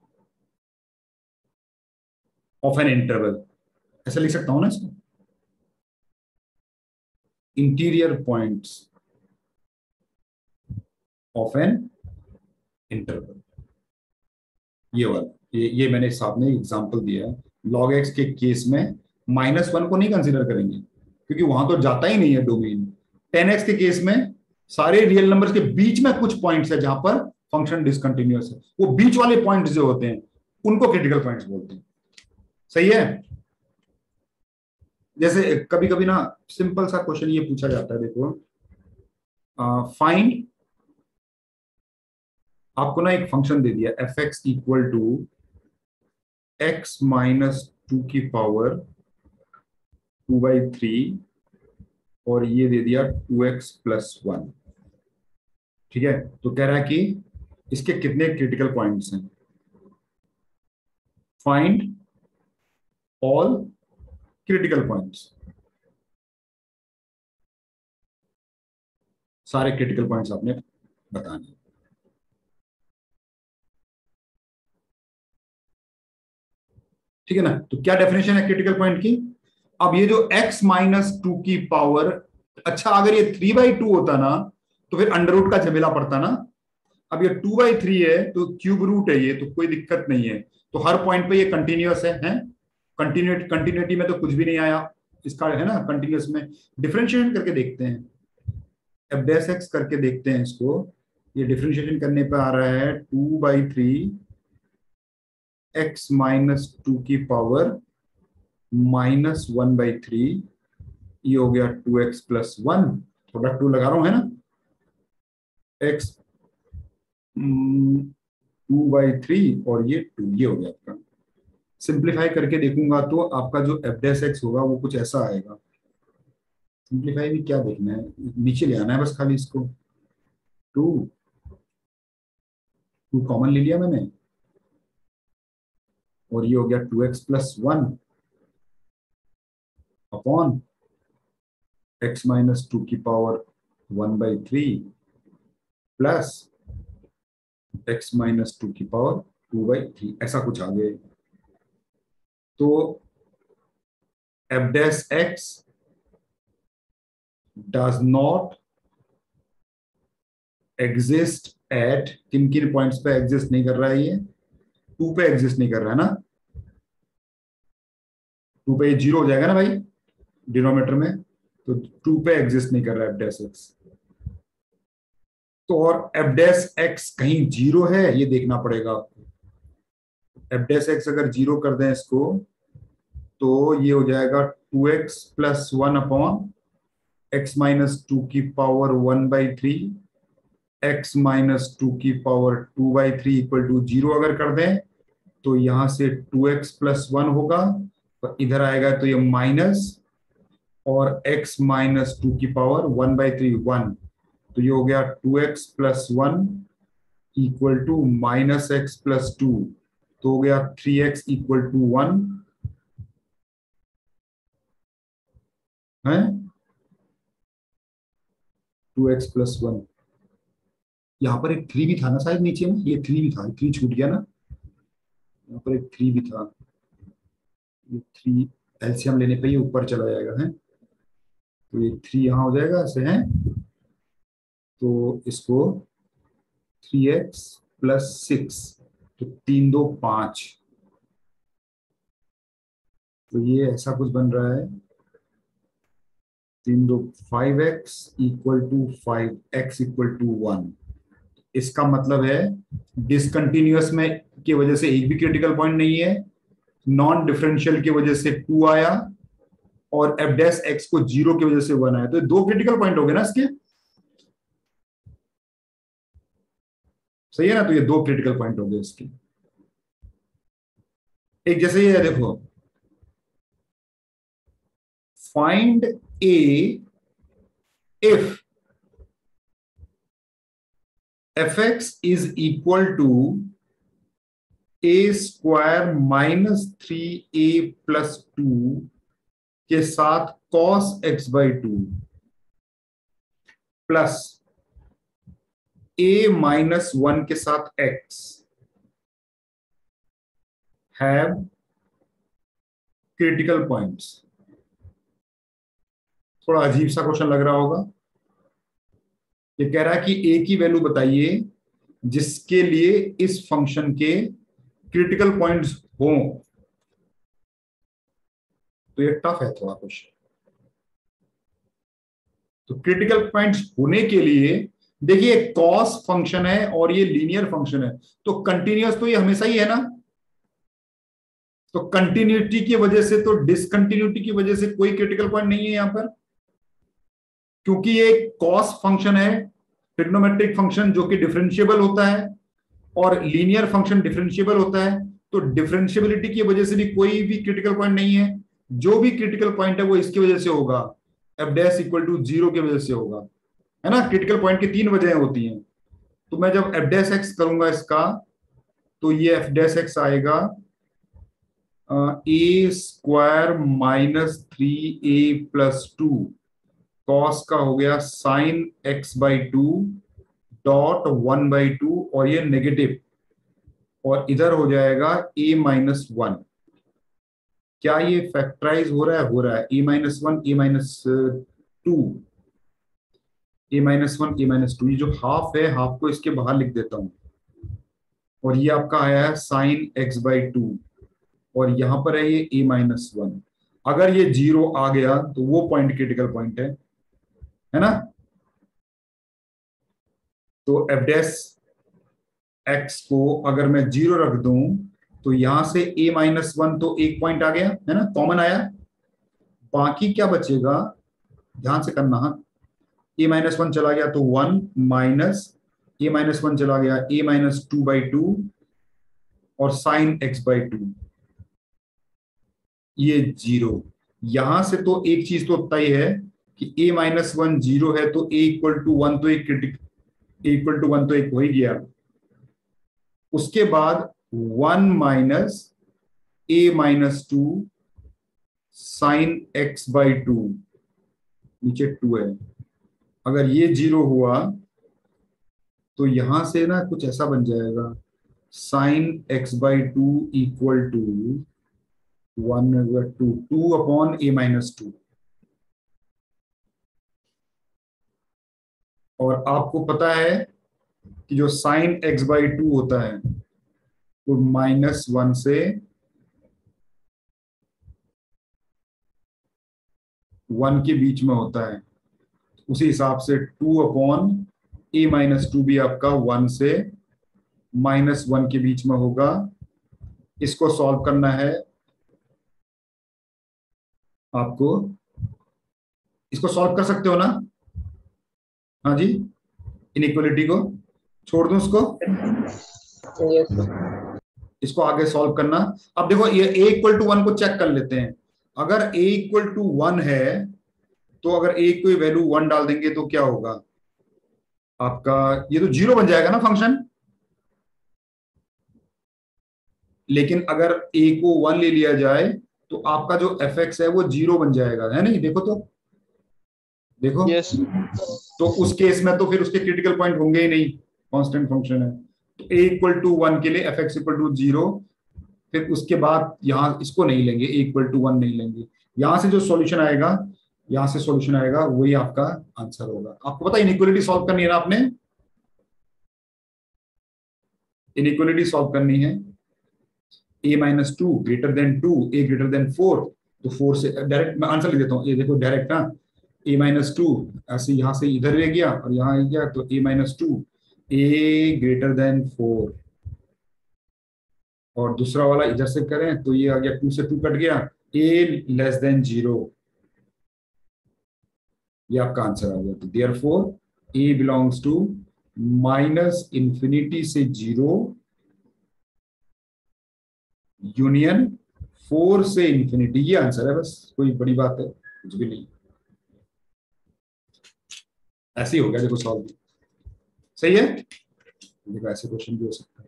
of an interval, ऐसा लिख सकता हूं ना इसको, interior points of an interval, ये वाला, ये मैंने सामने एग्जांपल दिया है। लॉग एक्स के केस में -1 को नहीं कंसीडर करेंगे क्योंकि वहां तो जाता ही नहीं है डोमेन। 10x के केस में सारे रियल नंबर्स के बीच में कुछ पॉइंट्स है जहां पर फंक्शन डिसकंटिन्यूअस है, वो बीच वाले पॉइंट्स जो होते हैं उनको क्रिटिकल पॉइंट्स बोलते हैं। सही है। जैसे कभी कभी ना सिंपल सा क्वेश्चन ये पूछा जाता है, देखो फाइंड, आपको ना एक फंक्शन दे दिया F x equal to x-2 की पावर 2/3 और ये दे दिया 2x+1। ठीक है, तो कह रहा है कि इसके कितने क्रिटिकल पॉइंट्स हैं, फाइंड ऑल क्रिटिकल पॉइंट्स, सारे क्रिटिकल पॉइंट्स आपने बताने। ठीक है ना, तो क्या डेफिनेशन है क्रिटिकल पॉइंट की। अब ये जो x-2 की पावर, अच्छा अगर ये 3/2 होता ना तो फिर अंडर रूट का झमेला पड़ता ना। अब ये 2/3 है तो क्यूब रूट है ये, तो कोई दिक्कत नहीं है, तो हर पॉइंट पे ये कंटिन्यूअस है? कंटिन्यूटी में तो कुछ भी नहीं आया इसका, है ना। कंटिन्यूअस में डिफरेंशिएशन करके देखते हैं, एफ डैश एक्स करके देखते हैं इसको। ये डिफरेंशिएशन करने पे आ रहा है 2/3 x-2 की पावर -1/3, ये हो गया 2x+1, थोड़ा 2 लगा रहा हूं, है ना। x 2/3 और ये 2, ये हो गया आपका। सिंप्लीफाई करके देखूंगा तो आपका जो एफ डैश एक्स होगा वो कुछ ऐसा आएगा। सिंप्लीफाई भी क्या देखना है, नीचे ले आना है बस खाली इसको। 2 2 कॉमन ले लिया मैंने और ये हो गया 2x+1 अपॉन x-2 की पावर 1/3 प्लस x-2 की पावर 2/3, ऐसा कुछ आ गए। तो f dash x does not exist at, किन किन पॉइंट्स पे एग्जिस्ट नहीं कर रहा है, ये 2 पे एग्जिस्ट नहीं कर रहा है ना। 2 पे ये 0 हो जाएगा ना भाई डिनोमिनेटर में, तो 2 पे एग्जिस्ट नहीं कर रहा है एफ डैश एक्स। तो और एफ डैश एक्स कहीं 0 है ये देखना पड़ेगा आपको। एफ डैश एक्स अगर 0 कर दें इसको तो ये हो जाएगा 2x+1 अपॉन x-2 की पावर 1/3, x-2 की पावर 2/3 इक्वल टू 0 अगर कर दें तो यहां से 2x+1 होगा, तो इधर आएगा तो ये माइनस, और x-2 की पावर 1/3 1, तो ये हो गया 2x+1 इक्वल टू -x+2, तो हो गया 3x इक्वल टू 1 है। 2x+1, यहाँ पर एक 3 भी था ना शायद नीचे में, ये 3 भी था, 3 छूट गया ना, यहाँ पर एक 3 भी था, ये 3 एलसीएम लेने पे ही ऊपर चला जाएगा है, तो ये 3 यहाँ हो जाएगा ऐसे है, तो इसको 3x+6, तो 3 2 5, तो ये ऐसा कुछ बन रहा है 3 2 5x equal to 5x equal to 1। इसका मतलब है डिसकंटिन्यूअस में की वजह से एक भी क्रिटिकल पॉइंट नहीं है, नॉन डिफरेंशियल की वजह से 2 आया, और एफ डैश एक्स को 0 की वजह से 1 आया, तो 2 क्रिटिकल पॉइंट हो गए ना इसके। सही है ना, तो ये 2 क्रिटिकल पॉइंट हो गए इसके। एक जैसे ये है देखो, find a if f x is equal to a² -3a+2 के साथ cos x/2 प्लस a-1 के साथ x हैव क्रिटिकल पॉइंट्स। थोड़ा अजीब सा क्वेश्चन लग रहा होगा। ये कह रहा है कि a की वैल्यू बताइए जिसके लिए इस फंक्शन के क्रिटिकल पॉइंट्स हों। तो ये टफ है थोड़ा क्वेश्चन। तो क्रिटिकल पॉइंट्स होने के लिए देखिए कॉस फंक्शन है और ये लीनियर फंक्शन है, तो कंटिन्यूअस तो ये हमेशा ही है ना। तो कंटिन्यूटी की वजह से, तो डिसकंटिन्यूटी की वजह से कोई क्रिटिकल पॉइंट नहीं है यहां पर, क्योंकि ये कॉस फंक्शन है, ट्रिग्नोमेट्रिक फंक्शन जो कि डिफरेंशिएबल होता है, और लीनियर फंक्शन डिफरेंशिएबल होता है। तो डिफरेंशिएबिलिटी की वजह से भी कोई भी क्रिटिकल पॉइंट नहीं है। जो भी क्रिटिकल पॉइंट है वो इसकी वजह से होगा, f dash equal to zero की वजह से होगा, है ना। क्रिटिकल पॉइंट की तीन वजहें होती हैं। तो मैं जब एफ डैश एक्स करूंगा इसका, तो ये एफ डैश एक्स आएगा a square minus three a plus two cos का हो गया sine x by two dot one by two, और ये नेगेटिव, और इधर हो जाएगा ए माइनस वन। क्या ये फैक्टराइज हो रहा है? हो रहा है। A minus one, a minus two, a minus one, a minus two. ये जो हाफ है, हाफ को इसके बाहर लिख देता हूं, और ये आपका आया है साइन एक्स बाई टू, और यहां पर है ये ए माइनस वन। अगर ये जीरो आ गया तो वो पॉइंट क्रिटिकल पॉइंट है ना। तो एफ डैश एक्स को अगर मैं जीरो रख दूं, तो यहां से ए माइनस वन, तो एक पॉइंट आ गया है ना, कॉमन आया। बाकी क्या बचेगा, ध्यान से करना। ए माइनस वन चला गया तो one, minus a minus one चला गया a minus two by two, और साइन एक्स बाई टू, ये जीरो। यहां से तो एक चीज तो तय है कि ए माइनस वन जीरो है, तो ए इक्वल टू वन, तो एक critic, a equal to one तो एक हो ही गया। उसके बाद one minus a minus two sine x by two, नीचे टू है। अगर ये जीरो हुआ तो यहां से ना कुछ ऐसा बन जाएगा, sine x by two equal to one, two, two upon a minus two. और आपको पता है कि जो साइन एक्स बाई टू होता है वो माइनस वन से वन के बीच में होता है। उसी हिसाब से two upon a minus two भी आपका वन से माइनस वन के बीच में होगा। इसको सॉल्व करना है आपको। इसको सॉल्व कर सकते हो ना? हाँ जी, इनइक्वलिटी को छोड़ दूं उसको, Yes. इसको आगे सॉल्व करना। अब देखो ये a इक्वल टू वन को चेक कर लेते हैं। अगर a इक्वल टू वन है, तो अगर a कोई वैल्यू वन डाल देंगे तो क्या होगा आपका, ये तो जीरो बन जाएगा ना फंक्शन। लेकिन अगर a को वन ले लिया जाए तो आपका जो एफ एक्स है वो जीरो बन जाएगा, है नहीं? देखो तो, देखो। Yes. तो उस केस में तो फिर उसके क्रिटिकल पॉइंट होंगे ही नहीं, कांस्टेंट फंक्शन है। तो a इक्वल टू वन के लिए f x equal to zero, फिर उसके बाद यहां इसको नहीं लेंगे, a इक्वल टू वन नहीं लेंगे। यहां से जो सॉल्यूशन आएगा, यहां से सॉल्यूशन आएगा, वही आपका आंसर होगा। आपको पता है इनइक्वालिटी सॉल्व करनी है ना आपने, इनइक्वालिटी सॉल्व करनी है। a minus two greater than two, a greater than four. तो फोर से डायरेक्ट मैं आंसर लिख देता हूँ, ये देखो डायरेक्ट ना, a माइनस टू ऐसे यहां से इधर ले गया और यहां आ गया, तो a minus two, a greater than four. और दूसरा वाला इधर से करें तो ये आ गया, टू से टू कट गया, a लेस देन जीरो। ये आपका आंसर आ गया। तो therefore a belongs to minus infinity से जीरो यूनियन फोर से इंफिनिटी। ये आंसर है, बस कोई बड़ी बात है कुछ भी नहीं। ऐसे ही हो गया देखो सॉल्व। सही है, देखो ऐसे क्वेश्चन भी हो सकता है।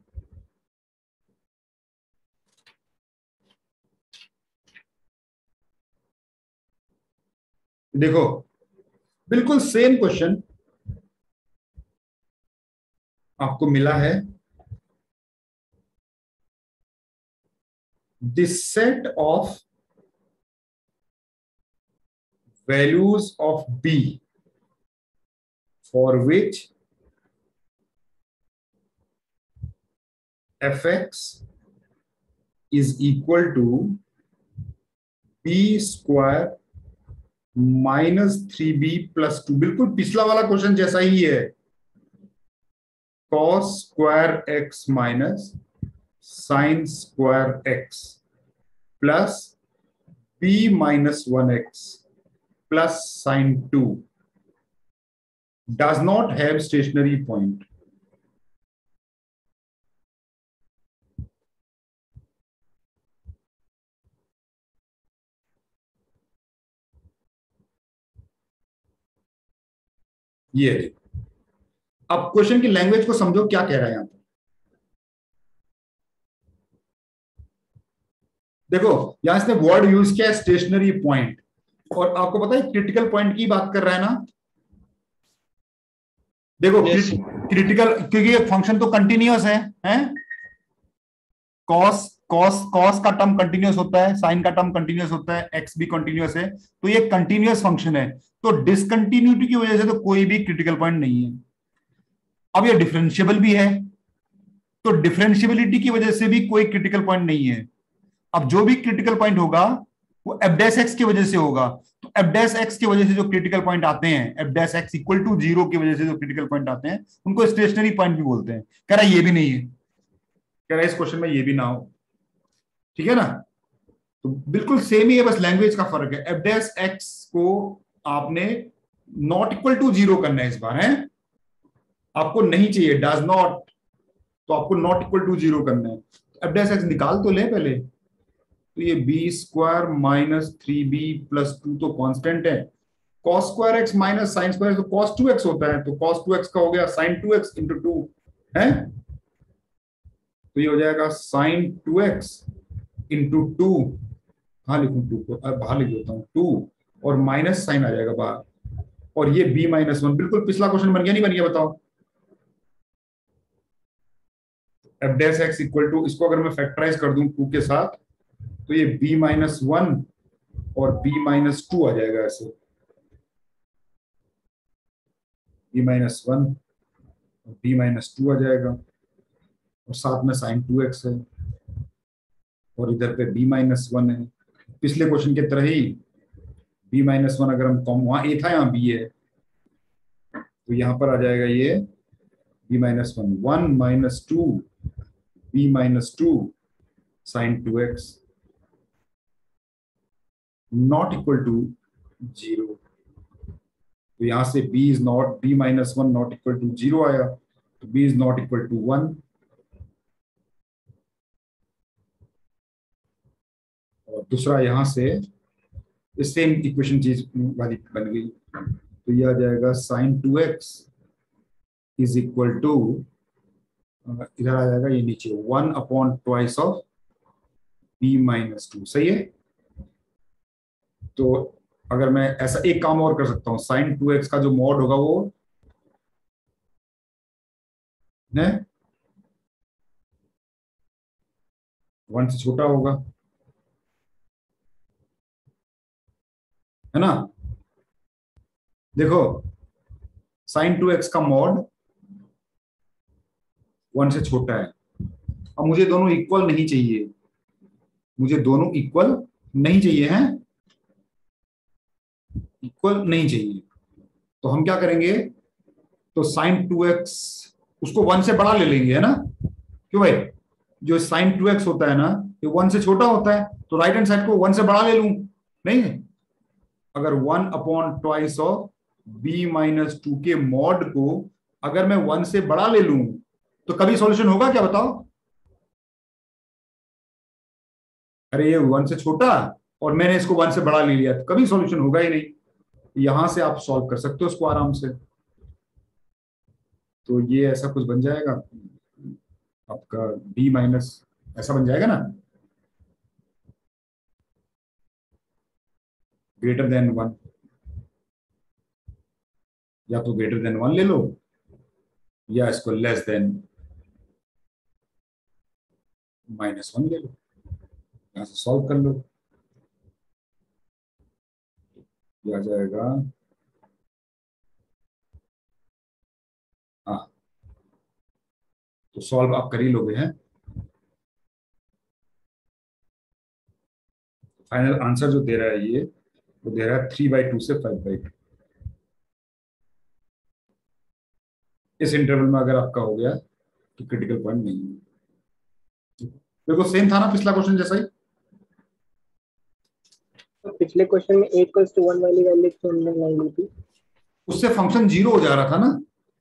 देखो बिल्कुल सेम क्वेश्चन आपको मिला है। This set of values of b for which f x is equal to b square -3b+2, बिल्कुल पिछला वाला क्वेश्चन जैसा ही है। Cos square x minus sine square x plus b-1x plus sine 2 does not have stationary point. ये अब question की language को समझो, क्या कह रहा है यहां पर। देखो यहां इसने वर्ड यूज किया है स्टेशनरी पॉइंट, और आपको पता है क्रिटिकल पॉइंट की बात कर रहा है ना। देखो Yes. क्रिटिकल, क्योंकि ये फंक्शन तो कंटिन्यूअस है? कॉस कॉस कॉस का टर्म कंटिन्यूअस होता है, साइन का टर्म कंटिन्यूअस होता है, एक्स भी कंटिन्यूअस है, तो ये कंटिन्यूअस फंक्शन है। तो डिसकंटिन्यूटी की वजह से तो कोई भी क्रिटिकल पॉइंट नहीं है। अब ये डिफरेंशिएबल भी है, तो डिफरेंशियबिलिटी की वजह से भी कोई क्रिटिकल पॉइंट नहीं है। अब जो भी क्रिटिकल पॉइंट होगा वो एफ डैश एक्स की वजह से होगा। तो एफ डैश एक्स की वजह से जो क्रिटिकल पॉइंट आते हैं, f dash x equal to 0 की वजह से जो क्रिटिकल पॉइंट आते हैं, उनको स्टेशनरी पॉइंट भी बोलते हैं। कह रहा है ये भी नहीं है, कह रहा है इस क्वेश्चन में ये भी ना हो। ठीक है ना, तो बिल्कुल सेम ही है, बस लैंग्वेज का फर्क है। एफ डैश एक्स को आपने नॉट इक्वल टू 0 करना है इस बार, है आपको नहीं चाहिए डज नॉट, तो आपको नॉट इक्वल टू 0 करना है। एफ डैश एक्स निकाल तो ले पहले। तो ये बी स्क्वायर -3b+2 तो कांस्टेंट है। Cos square x minus sine square तो कॉस 2x होता है, तो कॉस 2x का हो गया साइन 2x इंटू 2 है। तो ये हो जाएगा साइन 2x इंटू 2, कहाँ लिखूं 2 को, अब बाहर लिख देता हूँ 2, और माइनस साइन आ जाएगा बाहर, और ये b-1, बिल्कुल पिछला क्वेश्चन बन गया नहीं बन गया बताओ। F dash x equal to, इसको अगर मैं फैक्टराइज कर दूं 2 के साथ, तो ये b-1 और b-2 आ जाएगा ऐसे, b-1 और b-2 आ जाएगा, और साथ में साइन 2x है, और इधर पे b-1 है। पिछले क्वेश्चन की तरह ही b-1 अगर हम कॉम, वहां a था यहाँ b है, तो यहां पर आ जाएगा ये b-1 1 -2 b-2 sign 2x not equal to 0। तो यहां से b is not, b-1 not equal to 0 आया, तो b is not equal to 1, और दूसरा यहां से सेम इक्वेशन चीज वाली बन गई। तो ये आ जाएगा sign 2x is equal to, इधर आ जाएगा ये नीचे 1/2 ऑफ b-2, सही है। तो अगर मैं ऐसा एक काम और कर सकता हूं, साइन 2x का जो मॉड होगा वो है 1 से छोटा होगा, है ना। देखो साइन 2x का मॉड 1 से छोटा है। अब मुझे दोनों इक्वल नहीं चाहिए, मुझे दोनों इक्वल नहीं चाहिए, हैं इक्वल नहीं चाहिए, तो हम क्या करेंगे, तो साइन 2x उसको 1 से बड़ा ले लेंगे, है ना। क्यों भाई, जो साइन 2x होता है ना, ये 1 से छोटा होता है, तो राइट हैंड साइड को 1 से बड़ा ले लूं, नहीं है। अगर 1/2 ऑफ b-2 के मॉड को अगर मैं 1 से बड़ा ले लूं, तो कभी सॉल्यूशन होगा क्या बताओ। अरे ये 1 से छोटा, और मैंने इसको 1 से बड़ा ले लिया, तो कभी सॉल्यूशन होगा ही नहीं। यहां से आप सॉल्व कर सकते हो उसको आराम से। तो ये ऐसा कुछ बन जाएगा आपका b- ऐसा बन जाएगा ना, greater than 1, या तो greater than 1 ले लो, या इसको less than -1 ले लो, यहां से सॉल्व कर लो। ये आ जाएगा, हाँ तो सॉल्व आप कर ही लोगे हैं। फाइनल आंसर जो दे रहा है ये, वो दे रहा है 3/2 से 5/2। इस इंटरवल में अगर आपका हो गया तो क्रिटिकल पॉइंट नहीं है। देखो सेम था ना पिछला क्वेश्चन जैसा ही। तो पिछले क्वेश्चन में a इक्वल्स टू 1 वाली वैल्यू तो हमने मान ली थी, उससे फंक्शन जीरो हो जा रहा था ना।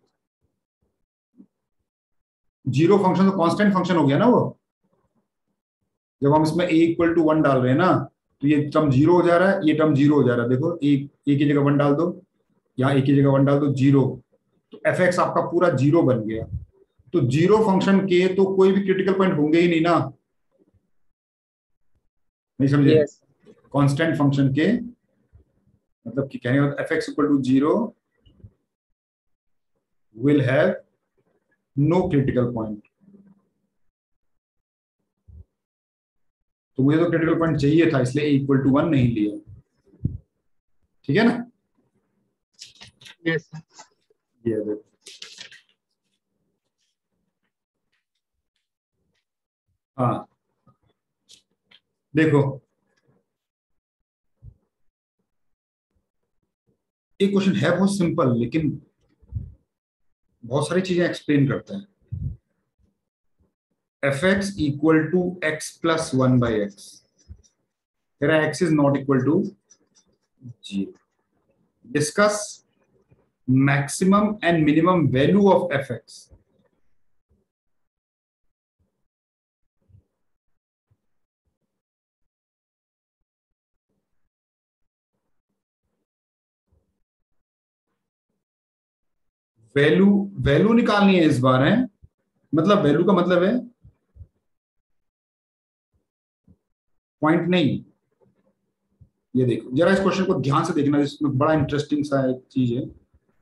जीरो फंक्शन तो कांस्टेंट फंक्शन हो गया ना वो। जब हम इसमें a इक्वल टू 1 डाल रहे हैं ना, तो ये टर्म जीरो हो जा रहा है, ये टर्म जीरो हो जा रहा है। देखो a की जगह 1 डाल दो, यहाँ a की जगह 1 डाल दो, जीरो। तो एफ एक्स आपका पूरा जीरो बन गया। तो जीरो फंक्शन के तो कोई भी क्रिटिकल पॉइंट होंगे ही नहीं ना। नहीं समझे? यस कांस्टेंट फंक्शन के मतलब कि कहने का f x equal to zero will have no critical point. तो मुझे तो क्रिटिकल पॉइंट चाहिए था, इसलिए इक्वल टू 1 नहीं लिया। ठीक है ना? यस ये देखो, हाँ देखो ये क्वेश्चन है बहुत सिंपल, लेकिन बहुत सारी चीजें एक्सप्लेन करता है। F x equal to x plus 1/x, तेरा x is not equal to zero. Discuss maximum and minimum value of f x. Value value निकालनी है इस बार है, मतलब वैल्यू का मतलब है पॉइंट नहीं। ये देखो जरा इस क्वेश्चन को ध्यान से देखना, इसमें बड़ा इंटरेस्टिंग सा एक चीज है।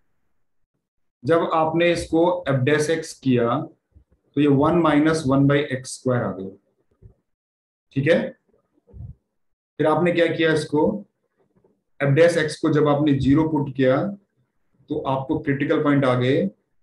जब आपने इसको एफ डैश एक्स किया तो ये 1 - 1/x² आ गया। ठीक है? फिर आपने क्या किया, इसको एफ डैश एक्स को जब आपने जीरो पुट किया तो आपको क्रिटिकल पॉइंट आ गए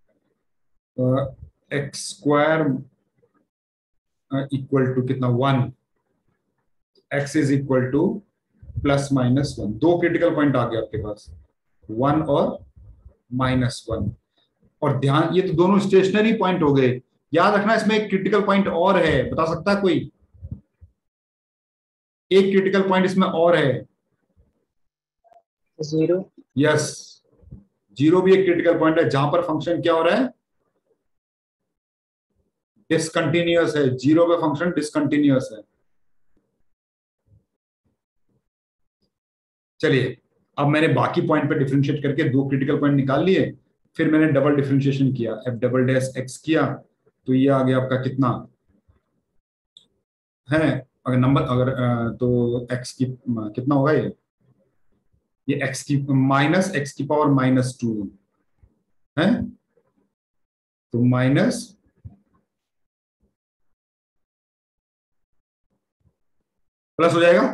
x² इक्वल टू कितना 1, x इज इक्वल टू +-1। दो क्रिटिकल पॉइंट आ गए आपके पास, 1 और -1। और ध्यान, ये तो दोनों स्टेशनरी पॉइंट हो गए। याद रखना इसमें एक क्रिटिकल पॉइंट और है, बता सकता है कोई? एक क्रिटिकल पॉइंट इसमें और है। जीरो यस, जीरो भी एक क्रिटिकल पॉइंट है जहां पर फंक्शन क्या हो रहा है, डिसकंटिन्यूअस है। जीरो पे फंक्शन डिसकंटिन्यूअस है। चलिए, अब मैंने बाकी पॉइंट पे डिफरेंशिएट करके दो क्रिटिकल पॉइंट निकाल लिए। फिर मैंने डबल डिफरेंशिएशन किया, एफ डबल डैश एक्स किया, तो ये आ गया आपका कितना है, अगर नंबर अगर तो एक्स की कितना होगा ये एक्स की -x⁻², है तो माइनस प्लस हो जाएगा।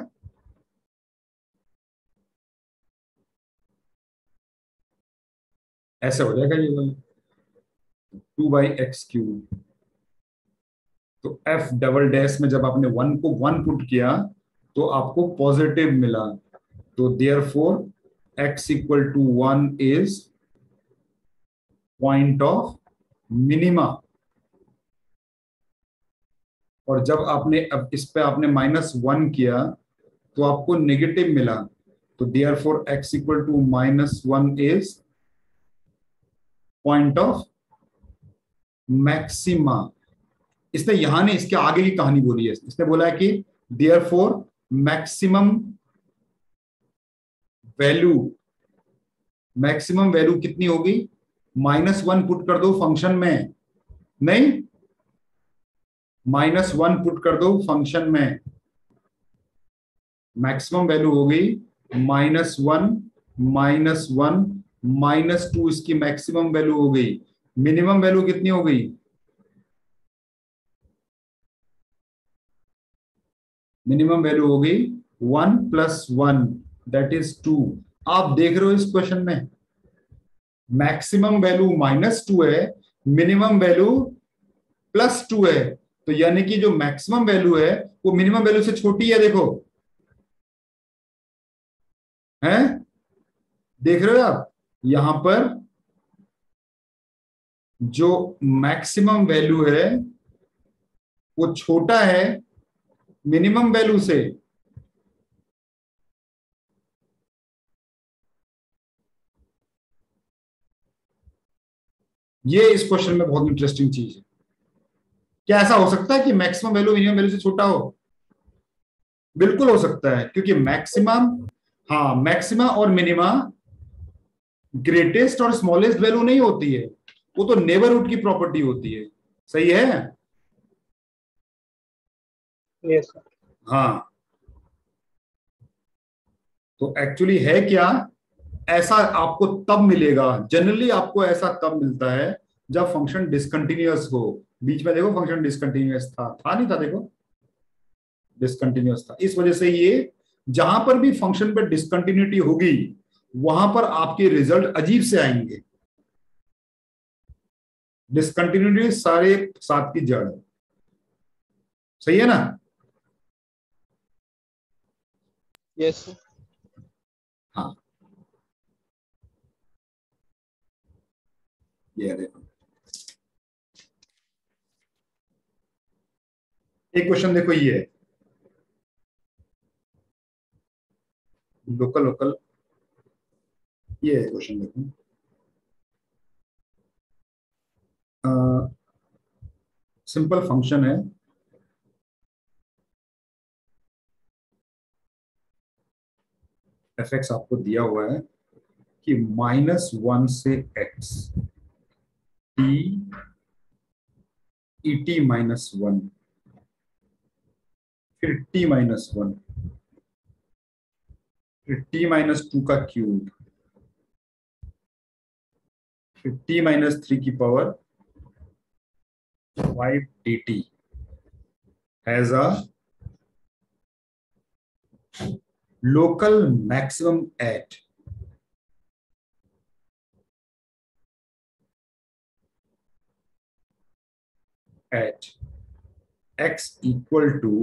ऐसे हो जाएगा ये 2/x³। तो एफ डबल डैश में जब आपने 1 को 1 पुट किया तो आपको पॉजिटिव मिला। तो therefore x equal to 1 is point of minima. और जब आपने अब इस पे आपने -1 किया तो आपको नेगेटिव मिला। तो therefore x equal to -1 is point of maxima. इसने यहां ने इसके आगे की कहानी बोली है। इसने बोला है कि therefore maximum value, maximum value कितनी होगी, -1 पुट कर दो फंक्शन में, नहीं -1 पुट कर दो फंक्शन में, मैक्सिमम वैल्यू होगी -1 -1 -2, इसकी मैक्सिमम वैल्यू हो गई। मिनिमम वैल्यू कितनी हो गई, मिनिमम वैल्यू हो गई 1 + 1 दैट इज 2। आप देख रहे हो इस क्वेश्चन में मैक्सिमम वैल्यू -2 है, मिनिमम वैल्यू +2 है। तो यानी कि जो मैक्सिमम वैल्यू है वो मिनिमम वैल्यू से छोटी है। देखो है, देख रहे हो आप यहां पर जो मैक्सिमम वैल्यू है वो छोटा है मिनिमम वैल्यू से। ये इस क्वेश्चन में बहुत इंटरेस्टिंग चीज है। क्या ऐसा हो सकता है कि मैक्सिमम वैल्यू मिनिमम वैल्यू से छोटा हो? बिल्कुल हो सकता है, क्योंकि मैक्सिमम, हाँ मैक्सिमा और मिनिमा ग्रेटेस्ट और स्मॉलेस्ट वैल्यू नहीं होती है, वो तो नेबरहुड की प्रॉपर्टी होती है। सही है। Yes sir. हाँ, तो एक्चुअली है क्या, ऐसा आपको तब मिलेगा, जनरली आपको ऐसा तब मिलता है जब फंक्शन डिसकंटिन्यूअस हो। बीच में देखो फंक्शन डिसकंटिन्यूअस था नहीं था, देखो डिसकंटिन्यूअस था। इस वजह से ये जहां पर भी फंक्शन पे डिसकंटिन्यूटी होगी वहां पर आपके रिजल्ट अजीब से आएंगे। डिसकंटिन्यूटी सारे सात की जड़ है। सही है ना? Yes sir. हाँ, ये देखो एक क्वेश्चन देखो, ये है लोकल लोकल, ये है क्वेश्चन देखो। सिंपल फंक्शन है, एफ एक्स आपको दिया हुआ है कि -1 से x टी ई टी -1, फिर t-1, फिर t-2 का क्यूब, फिर t-3 की power 5 dt has a local maximum at x equal to,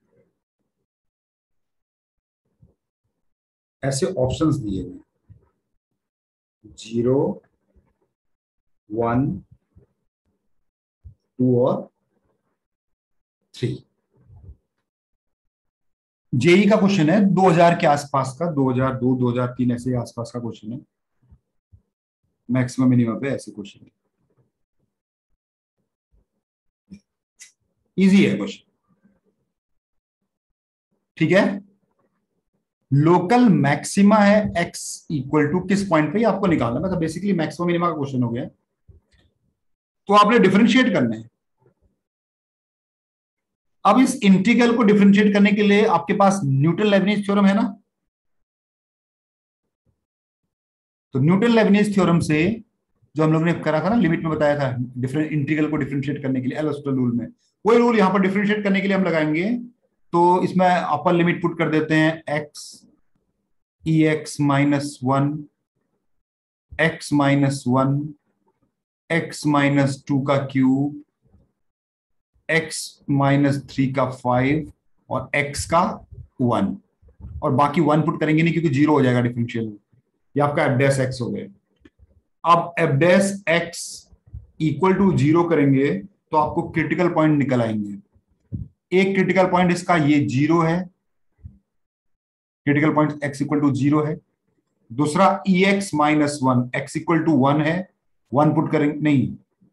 ऐसे ऑप्शंस दिए हुए 0, 1, 2 और 3। जेई का क्वेश्चन है 2000 के आसपास का, 2002 2003 ऐसे आसपास का क्वेश्चन है। मैक्सिमम मिनिमम पे ऐसे क्वेश्चन है, इजी है क्वेश्चन। ठीक है, लोकल मैक्सिमा है x इक्वल टू किस पॉइंट पे, आपको निकालना है। मतलब बेसिकली मैक्सिमम मिनिमा का क्वेश्चन हो गया, तो आपने डिफरेंशिएट करना है। अब इस इंटीग्रल को डिफरेंशिएट करने के लिए आपके पास न्यूटन लेबनीज थ्योरम है ना। तो न्यूटन लेबनीज थ्योरम से जो हम लोग ने करा था ना, लिमिट में बताया था डिफरेंट इंटीग्रल को डिफरेंशिएट करने के लिए एल हॉस्पिटल रूल में, वही रूल यहां पर डिफरेंशिएट करने के लिए हम लगाएंगे। तो इसमें अपर लिमिट पुट कर देते हैं x ई एक्स -1, x-1, x-2 का क्यूब, x-3 का 5 और x का 1, और बाकी 1 पुट करेंगे नहीं क्योंकि 0 हो जाएगा डिफरेंशियल में। ये आपका एफ डैश एक्स हो गया। अब f dash x equal to 0 करेंगे तो आपको क्रिटिकल पॉइंट निकल आएंगे। एक क्रिटिकल पॉइंट इसका ये 0 है, critical point x equal to 0 है। दूसरा EX-1, x इक्वल टू 1 है, 1 पुट करेंगे नहीं,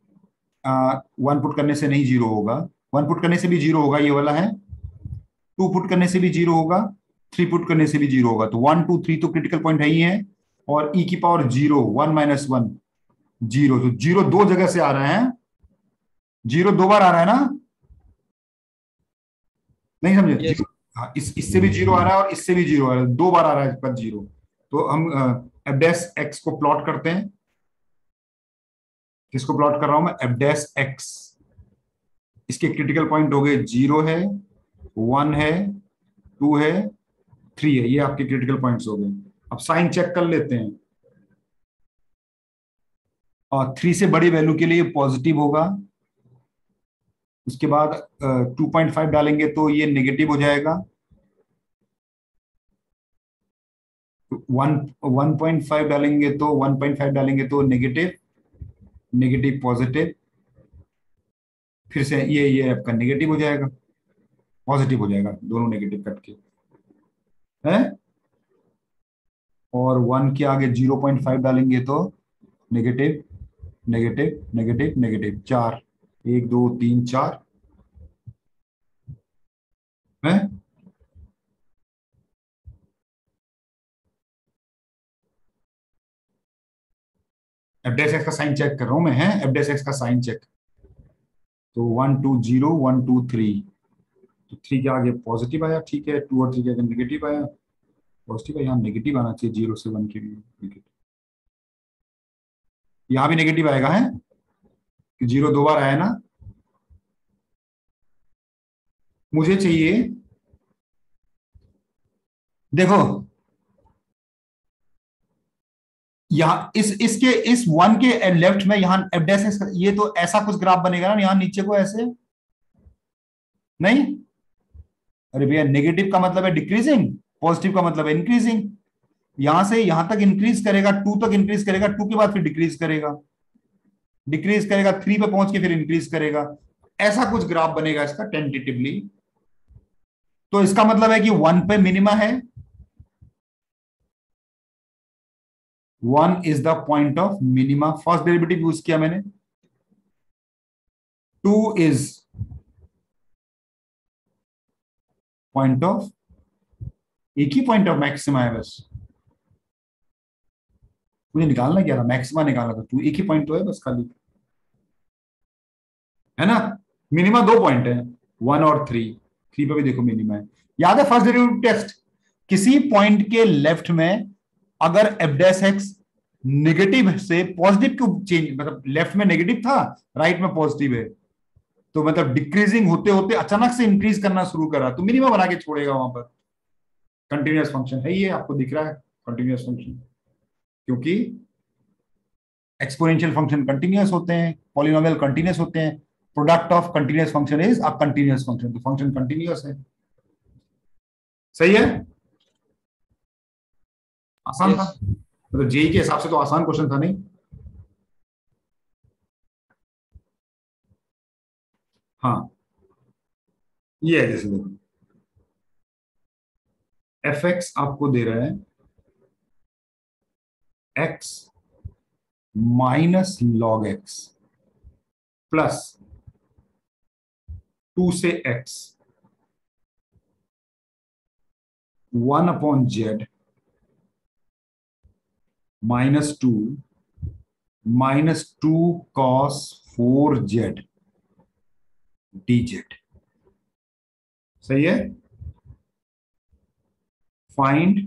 1 पुट करने से नहीं 0 होगा, 1 पुट करने से भी 0 होगा, ये वाला है। 2 पुट करने से भी 0 होगा, 3 पुट करने से भी 0 होगा। तो 1 2 3 तो क्रिटिकल पॉइंट है ही है, और e की पावर 0, 1 -1 0, तो 0 दो जगह से आ रहा है, 0 दो बार आ रहा है ना, नहीं समझे? यस। हाँ, इससे भी 0 आ रहा है और इससे भी 0 आ रहा है, दो बार आ रहा है पर 0। तो हम एफ डैश एक्स को प्लॉट करते हैं। किसको प्लॉट कर रहा हूं मैं? F dash x. इसके क्रिटिकल पॉइंट हो गए 0 है, 1 है, 2 है, 3 है, ये आपके क्रिटिकल पॉइंट्स हो गए। अब साइन चेक कर लेते हैं, और 3 से बड़ी वैल्यू के लिए पॉजिटिव होगा, उसके बाद 2.5 डालेंगे तो ये नेगेटिव हो जाएगा, वन 1.5 डालेंगे तो 1.5 डालेंगे तो नेगेटिव, नेगेटिव पॉजिटिव, फिर से ये आपका नेगेटिव हो जाएगा, पॉजिटिव हो जाएगा, दोनों नेगेटिव कट के है। और 1 के आगे 0.5 डालेंगे तो नेगेटिव, नेगेटिव, नेगेटिव, नेगेटिव, 4, 1 2 3 4 है। एफ डैश एक्स का साइन चेक कर रहा हूं मैं, है एफ डैश एक्स का साइन चेक। तो 1 2 0 1 2 3, तो 3 के आगे पॉजिटिव आया, ठीक है, 2 और 3 के आगे नेगेटिव आया, पॉजिटिव है, यहाँ नेगेटिव आना चाहिए 0 से 1 के लिए नेगेटिव, यहाँ भी नेगेटिव आएगा है कि 0 2 बार आया ना। मुझे चाहिए, देखो यहाँ इसके इस 1 के लेफ्ट में यहाँ एफ डैश एक्स, ये तो ऐसा कुछ ग्राफ बनेगा ना, यहाँ नीचे को ऐसे नहीं। अरे भैया नेगेटिव का मतलब है डिक्रीजिंग, पॉजिटिव का मतलब है इंक्रीजिंग। यहां से यहां तक इंक्रीज करेगा, 2 तक इंक्रीज करेगा, 2 के बाद फिर डिक्रीज करेगा, डिक्रीज करेगा 3 पे पहुंच के फिर इंक्रीज करेगा, ऐसा कुछ ग्राफ बनेगा इसका टेंटेटिवली। तो इसका मतलब है कि 1 पे मिनिमा है, 1 is the point of minima, first derivative use किया मैंने। 2 इज पॉइंट ऑफ, एक ही पॉइंट ऑफ मैक्सिमा है बस, मुझे निकालना क्या था, मैक्सिमा निकालना था, 2 एक ही पॉइंट तो है बस खाली, है ना। मिनिमा 2 पॉइंट है, 1 और 3, 3 पे भी देखो मिनिमा है। याद है फर्स्ट डेरिवेटिव टेस्ट, किसी पॉइंट के लेफ्ट में अगर एफ डैश एक्स नेगेटिव से पॉजिटिव क्यों चेंज, मतलब लेफ्ट में नेगेटिव था, राइट में पॉजिटिव है, तो मतलब डिक्रीजिंग होते होते अचानक से इंक्रीज करना शुरू करा तो मिनिमा बना के छोड़ेगा वहां पर। कंटिन्यूअस फंक्शन है ये, आपको दिख रहा है कंटिन्यूअस फंक्शन, क्योंकि एक्सपोनेंशियल फंक्शन कंटिन्यूअस होते हैं, पॉलिनोमियल कंटिन्यूअस होते हैं, product of continuous function is a continuous function, तो फंक्शन कंटिन्यूअस है। सही है, आसान था, यस। मतलब जेई के हिसाब से तो आसान क्वेश्चन था नहीं। हाँ, ये है, जैसे देखो एफ एक्स आपको दे रहा है x minus log x plus 2 से x 1/z -2 -2 cos 4z dz। सही है, find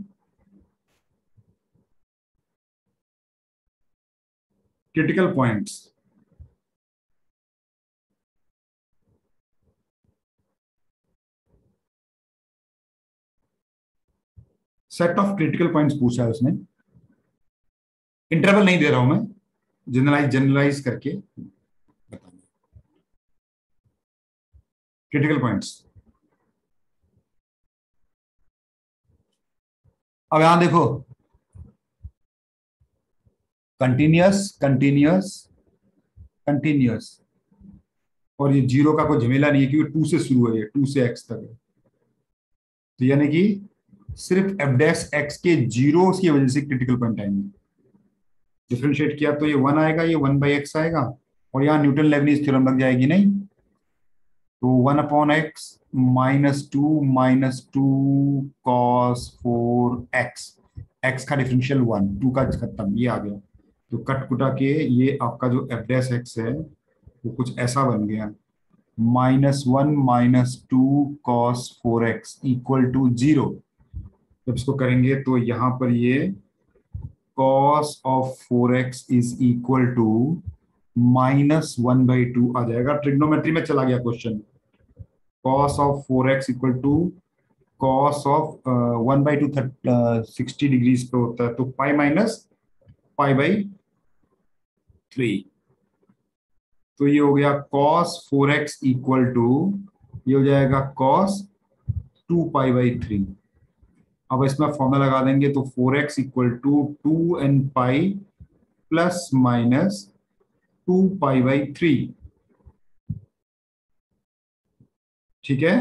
critical points. Set of critical points पूछा है उसने, इंटरवल नहीं दे रहा हूं मैं, जनरलाइज जनरलाइज करके बताना क्रिटिकल पॉइंट्स। अब यहां देखो कंटिन्यूअस कंटिन्यूअस कंटिन्यूअस, और ये 0 का कोई झमेला नहीं है क्योंकि 2 से शुरू है, ये 2 से x तक है, तो यानी कि सिर्फ एफ डैश एक्स के जीरोस की वजह से क्रिटिकल पॉइंट आएंगे। डिफरेंशिएट किया तो ये 1 आएगा, ये 1/x आएगा, और यहाँ न्यूटन लेबनीज थ्योरम लग जाएगी नहीं, तो 1/x -2 cos 4x, x का डिफरेंशियल 1, 2 का खत्म, ये आ गया, तो कट कुटा के ये आपका जो एफ डैश एक्स है वो कुछ ऐसा बन गया, -1 -2 cos 4x इक्वल टू 0। जब इसको करेंगे तो यहां पर ये cos of 4x is equal to -1/2 आ जाएगा, ट्रिग्नोमेट्री में चला गया question. cos of 4x equal to cos of 1/2 60 degrees पे होता है, तो π/3, तो ये हो गया cos 4x इक्वल टू, ये हो जाएगा cos 2π/3। अब इसमें फॉर्मूला लगा देंगे तो 4x equal to 2n pi plus minus 2 पाई/3। ठीक है,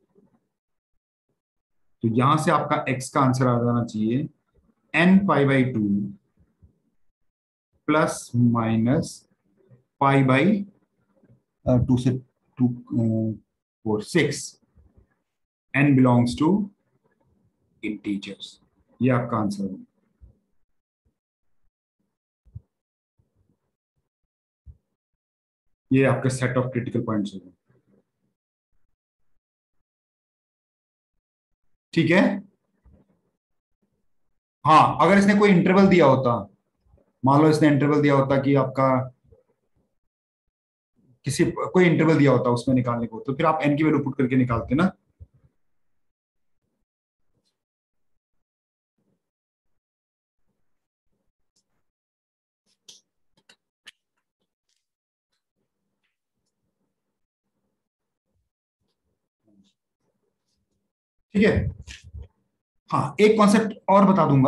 तो यहां से आपका x का आंसर आ जाना चाहिए n π/2 प्लस माइनस π/2 से 2 4 6। n belongs to integers. ये आपका आंसर है। ये आपके सेट ऑफ क्रिटिकल पॉइंट्स होगा। ठीक है, हाँ अगर इसने कोई इंटरवल दिया होता, मान लो इसने इंटरवल दिया होता कि आपका किसी कोई इंटरवल दिया होता उसमें निकालने को, तो फिर आप n की वैल्यू पुट करके निकालते ना। ठीक है, हाँ एक कॉन्सेप्ट और बता दूंगा।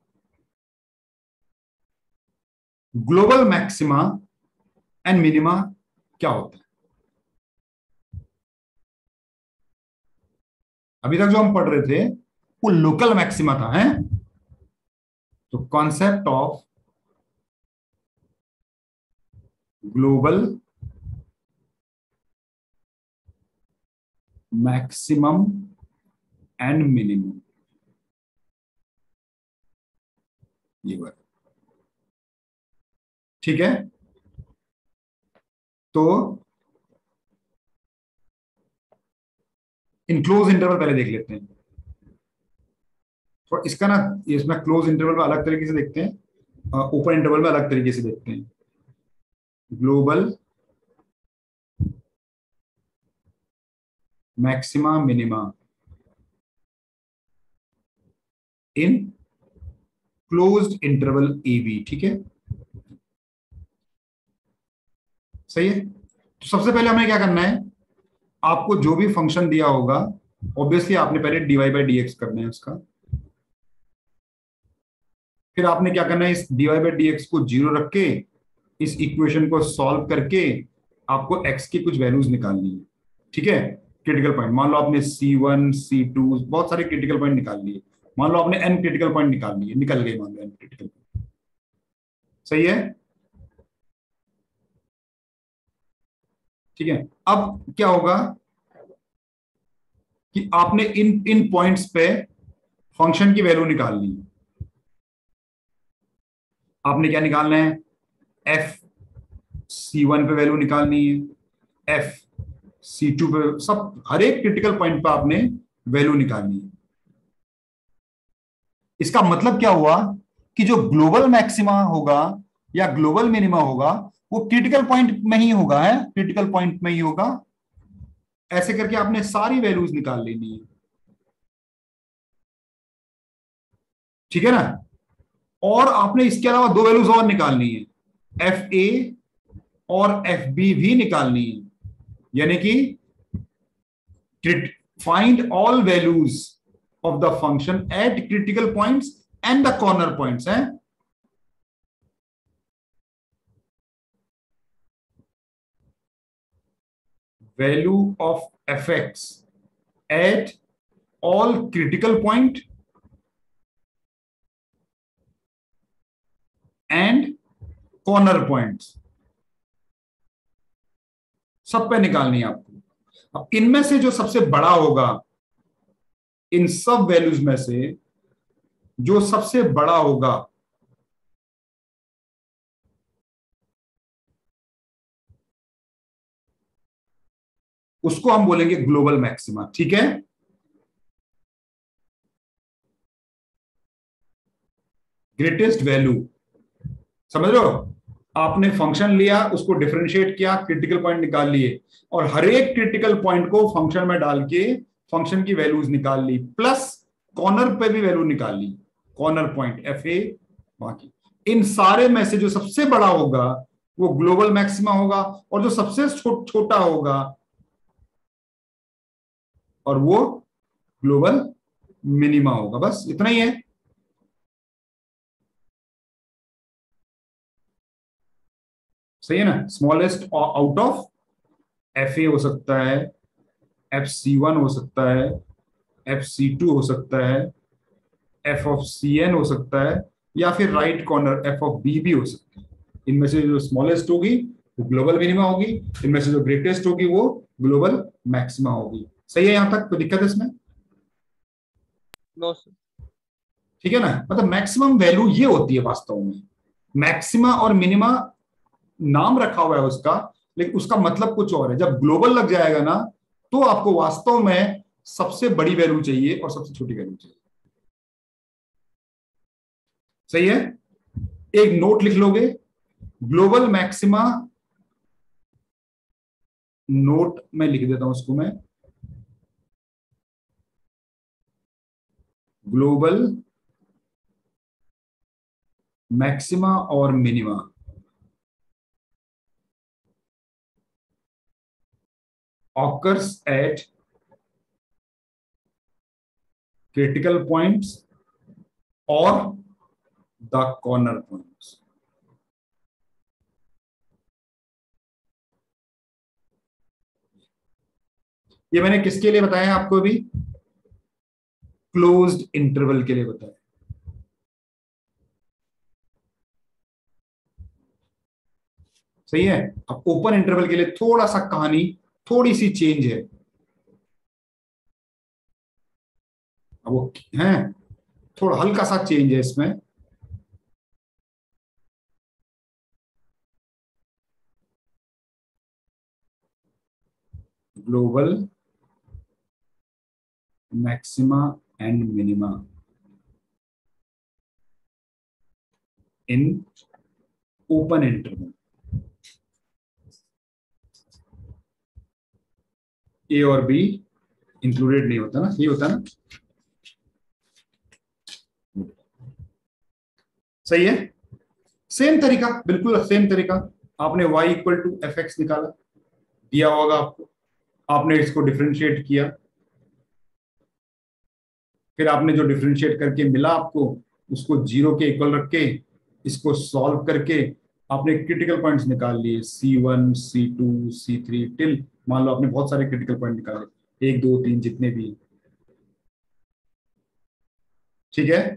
ग्लोबल मैक्सिमा एंड मिनिमा क्या होता है? अभी तक जो हम पढ़ रहे थे वो लोकल मैक्सिमा था, है? तो concept of global maximum and minimum, ये बात ठीक है। तो इनक्लोज इंटरवल पहले देख लेते हैं। तो इसका ना, इसमें क्लोज इंटरवल में अलग तरीके से देखते हैं, ओपन इंटरवल में अलग तरीके से देखते हैं। Global maxima minima in closed interval a b. ठीक है, सही है। तो सबसे पहले हमें क्या करना है, आपको जो भी फंक्शन दिया होगा ऑब्वियसली आपने पहले dy/dx करना है उसका। फिर आपने क्या करना है, इस dy/dx को 0 रख के इस इक्वेशन को सॉल्व करके आपको x की कुछ वैल्यूज निकालनी है। ठीक है, क्रिटिकल पॉइंट मान लो आपने C1 C2 बहुत सारे क्रिटिकल पॉइंट निकाल लिए। मान लो आपने n क्रिटिकल पॉइंट निकाल लिए, निकल गए मान लो n क्रिटिकल पॉइंट। सही है, ठीक है। अब क्या होगा कि आपने इन इन पॉइंट्स पे फंक्शन की वैल्यू निकालनी है। आपने क्या निकालना है, एफ C1 पे वैल्यू निकालनी है, एफ C2 पे, सब हर एक क्रिटिकल पॉइंट पे आपने वैल्यू निकालनी है। इसका मतलब क्या हुआ कि जो ग्लोबल मैक्सिमा होगा या ग्लोबल मिनिमा होगा वो क्रिटिकल पॉइंट में ही होगा, है क्रिटिकल पॉइंट में ही होगा। ऐसे करके आपने सारी वैल्यूज निकाल लेनी है। ठीक है ना, और आपने इसके अलावा दो वैल्यूज और निकालनी है, एफ ए और एफ बी भी निकालनी है। यानी कि find all values of the function at critical points and the corner points है। Value of f x at all critical point and corner points, सब पे निकालनी है आपको। अब इनमें से जो सबसे बड़ा होगा, इन सब वैल्यूज में से जो सबसे बड़ा होगा उसको हम बोलेंगे ग्लोबल मैक्सिमा। ठीक है, ग्रेटेस्ट वैल्यू, समझ लो, आपने फंक्शन लिया, उसको डिफरेंशिएट किया, क्रिटिकल पॉइंट निकाल लिए, और हर एक क्रिटिकल पॉइंट को फंक्शन में डाल के फंक्शन की वैल्यूज निकाल ली, प्लस कॉर्नर पे भी वैल्यू निकाल ली, कॉर्नर पॉइंट एफ ए। बाकी इन सारे में से जो सबसे बड़ा होगा वो ग्लोबल मैक्सिमा होगा, और जो सबसे छोटा होगा और वो ग्लोबल मिनिमा होगा, बस इतना ही है। सही है ना, smallest out of f a हो सकता है, एफ सी वन हो सकता है, एफ सी टू हो सकता है, एफ ऑफ सी एन हो सकता है, या फिर right corner f of b भी हो सकता है। इनमें से जो स्मॉलेस्ट होगी वो ग्लोबल मिनिमा होगी, इनमें से जो ग्रेटेस्ट होगी वो ग्लोबल मैक्सिमा होगी। सही है, यहां तक कोई दिक्कत है इसमें? No sir. ठीक है ना, मतलब मैक्सिमम वैल्यू ये होती है वास्तव में। मैक्सिमा और मिनिमा नाम रखा हुआ है उसका, लेकिन उसका मतलब कुछ और है। जब ग्लोबल लग जाएगा ना, तो आपको वास्तव में सबसे बड़ी वैल्यू चाहिए और सबसे छोटी वैल्यू चाहिए। सही है, एक नोट लिख लोगे, ग्लोबल मैक्सिमा, नोट में लिख देता हूं उसको मैं, ग्लोबल मैक्सिमा और minima occurs at critical points or the corner points। ये मैंने किसके लिए बताया आपको अभी? क्लोज्ड इंटरवल के लिए बताया। सही है, अब ओपन इंटरवल के लिए थोड़ा सा कहानी थोड़ी सी चेंज है। अब वो है, थोड़ा हल्का सा चेंज है इसमें। Global maxima and minima in open interval, a और बी इंक्लूडेड नहीं होता ना, ये होता ना। सही है, सेम तरीका, बिल्कुल सेम तरीका। आपने y equal to f x निकाला, दिया होगा आपको, आपने इसको डिफरेंशिएट किया, फिर आपने जो डिफरेंशिएट करके मिला आपको, उसको जीरो के इक्वल रख के इसको सॉल्व करके आपने क्रिटिकल पॉइंट्स निकाल लिए, C1 C2 C3 टिल, मान लो आपने बहुत सारे क्रिटिकल पॉइंट निकाले, 1 2 3 जितने भी। ठीक है,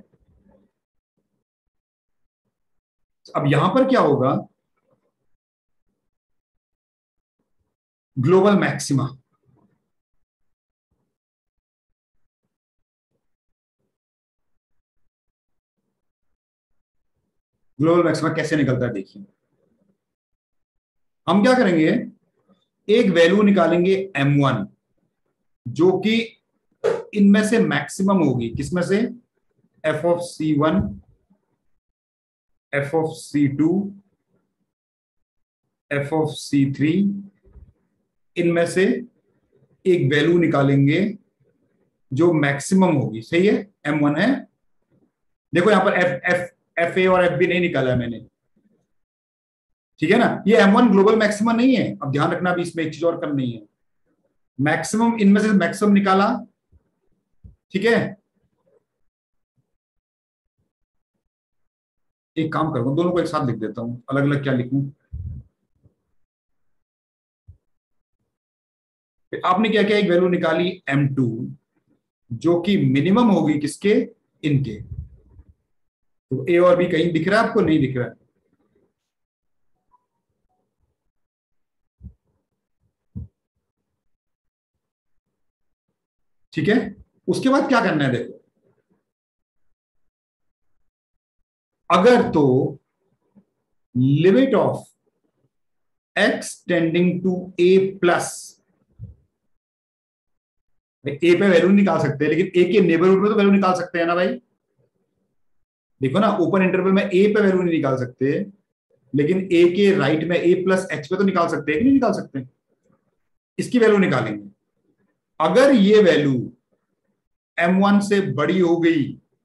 अब यहां पर क्या होगा, ग्लोबल मैक्सिमा, ग्लोबल मैक्सिमा कैसे निकलता है देखिए। हम क्या करेंगे, एक वैल्यू निकालेंगे M1 जो कि इनमें से मैक्सिमम होगी, किसमें से? F of C1, f of C2, f of C3, इनमें से एक वैल्यू निकालेंगे जो मैक्सिमम होगी। सही है, M1 है। देखो यहां पर एफ एफ एफ ए और एफ बी नहीं निकाला है मैंने, ठीक है ना। ये M1 ग्लोबल मैक्सिमम नहीं है। अब ध्यान रखना, भी इसमें एक चीज और करनी है, मैक्सिमम इनमें से मैक्सिमम निकाला, ठीक है। एक काम करूंगा, दोनों को एक साथ लिख देता हूं, अलग अलग क्या लिखूं। फिर आपने क्या किया, एक वैल्यू निकाली M2 जो कि मिनिमम होगी किसके? इनके। तो ए और बी कहीं दिख रहा है आपको? नहीं दिख रहा है। ठीक है, उसके बाद क्या करना है देखो, अगर तो limit of x tending to a plus, a पे वैल्यू निकाल सकते हैं, लेकिन ए के नेबरहुड में तो वैल्यू निकाल सकते हैं ना भाई। देखो ना, ओपन इंटरवल में ए पे वैल्यू नहीं निकाल सकते, लेकिन ए के राइट में a प्लस एच पे तो निकाल सकते हैं कि नहीं निकाल सकते? इसकी वैल्यू निकालेंगे। अगर ये वैल्यू M1 से बड़ी हो गई,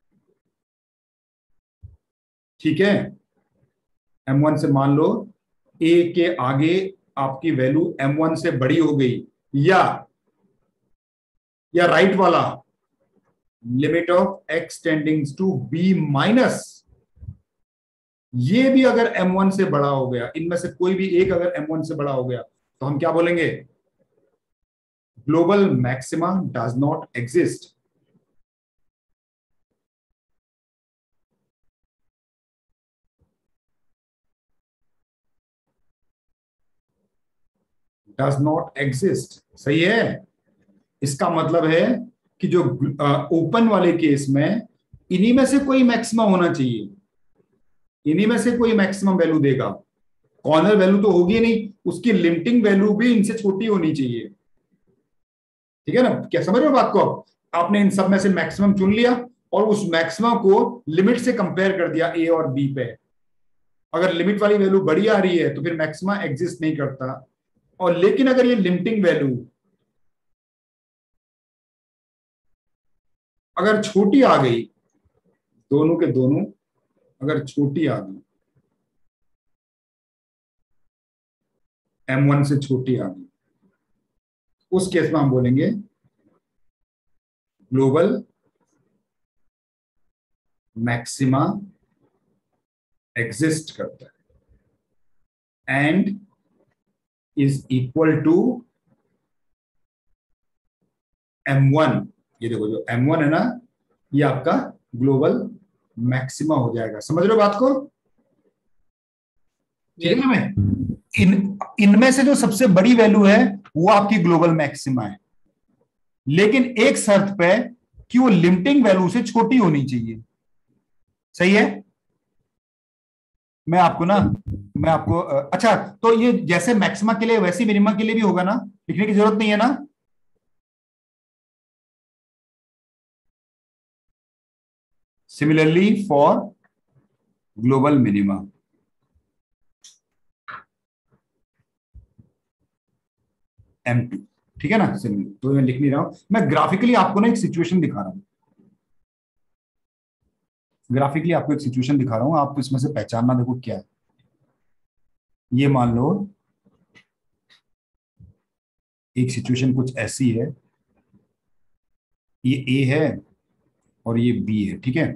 ठीक है, M1 से मान लो a के आगे आपकी वैल्यू M1 से बड़ी हो गई, या राइट वाला limit of x tending to b minus, ये भी अगर m1 से बड़ा हो गया, इनमें से कोई भी एक अगर m1 से बड़ा हो गया, तो हम क्या बोलेंगे? Global maxima does not exist. Does not exist, सही है। इसका मतलब है कि जो ओपन वाले केस में इन्हीं में से कोई मैक्सिमम होना चाहिए, इन्हीं में से कोई मैक्सिमम वैल्यू देगा। कॉर्नर वैल्यू तो होगी नहीं, उसकी लिमिटिंग वैल्यू भी इनसे छोटी होनी चाहिए। ठीक है ना, क्या समझ रहे हो बात को? आपने इन सब में से मैक्सिमम चुन लिया और उस मैक्सिमम को लिमिट से कंपेयर कर दिया ए और बी पे। अगर लिमिट वाली वैल्यू बड़ी आ रही है तो फिर मैक्सिमा एग्जिस्ट नहीं करता, और लेकिन अगर ये लिमिटिंग वैल्यू अगर छोटी आ गई, दोनों के दोनों अगर छोटी आ गई, m1 से छोटी आ गई, उस केस में हम बोलेंगे ग्लोबल मैक्सिमा एग्जिस्ट करता है and is equal to m1। ये देखो जो m1 है ना, ये आपका ग्लोबल मैक्सिमा हो जाएगा। समझ रहे हो बात को? ठीक है ना? मैं इनमें से जो सबसे बड़ी वैल्यू है वो आपकी ग्लोबल मैक्सिमा है, लेकिन एक शर्त पे कि वो लिमिटिंग वैल्यू से छोटी होनी चाहिए। सही है? मैं आपको अच्छा, तो ये जैसे मैक्सिमा के लिए वैसे मिनिमा के लिए भी होगा ना, लिखने की जरूरत नहीं है ना? Similarly for global minima, m2। ठीक है ना? सिमिलर तो मैं लिख नहीं रहा हूं, मैं ग्राफिकली आपको ना एक सिचुएशन दिखा रहा हूं, ग्राफिकली आपको एक सिचुएशन दिखा रहा हूं, आप इसमें से पहचानना देखो क्या है। ये मान लो एक सिचुएशन कुछ ऐसी है, ये ए है और ये बी है। ठीक है?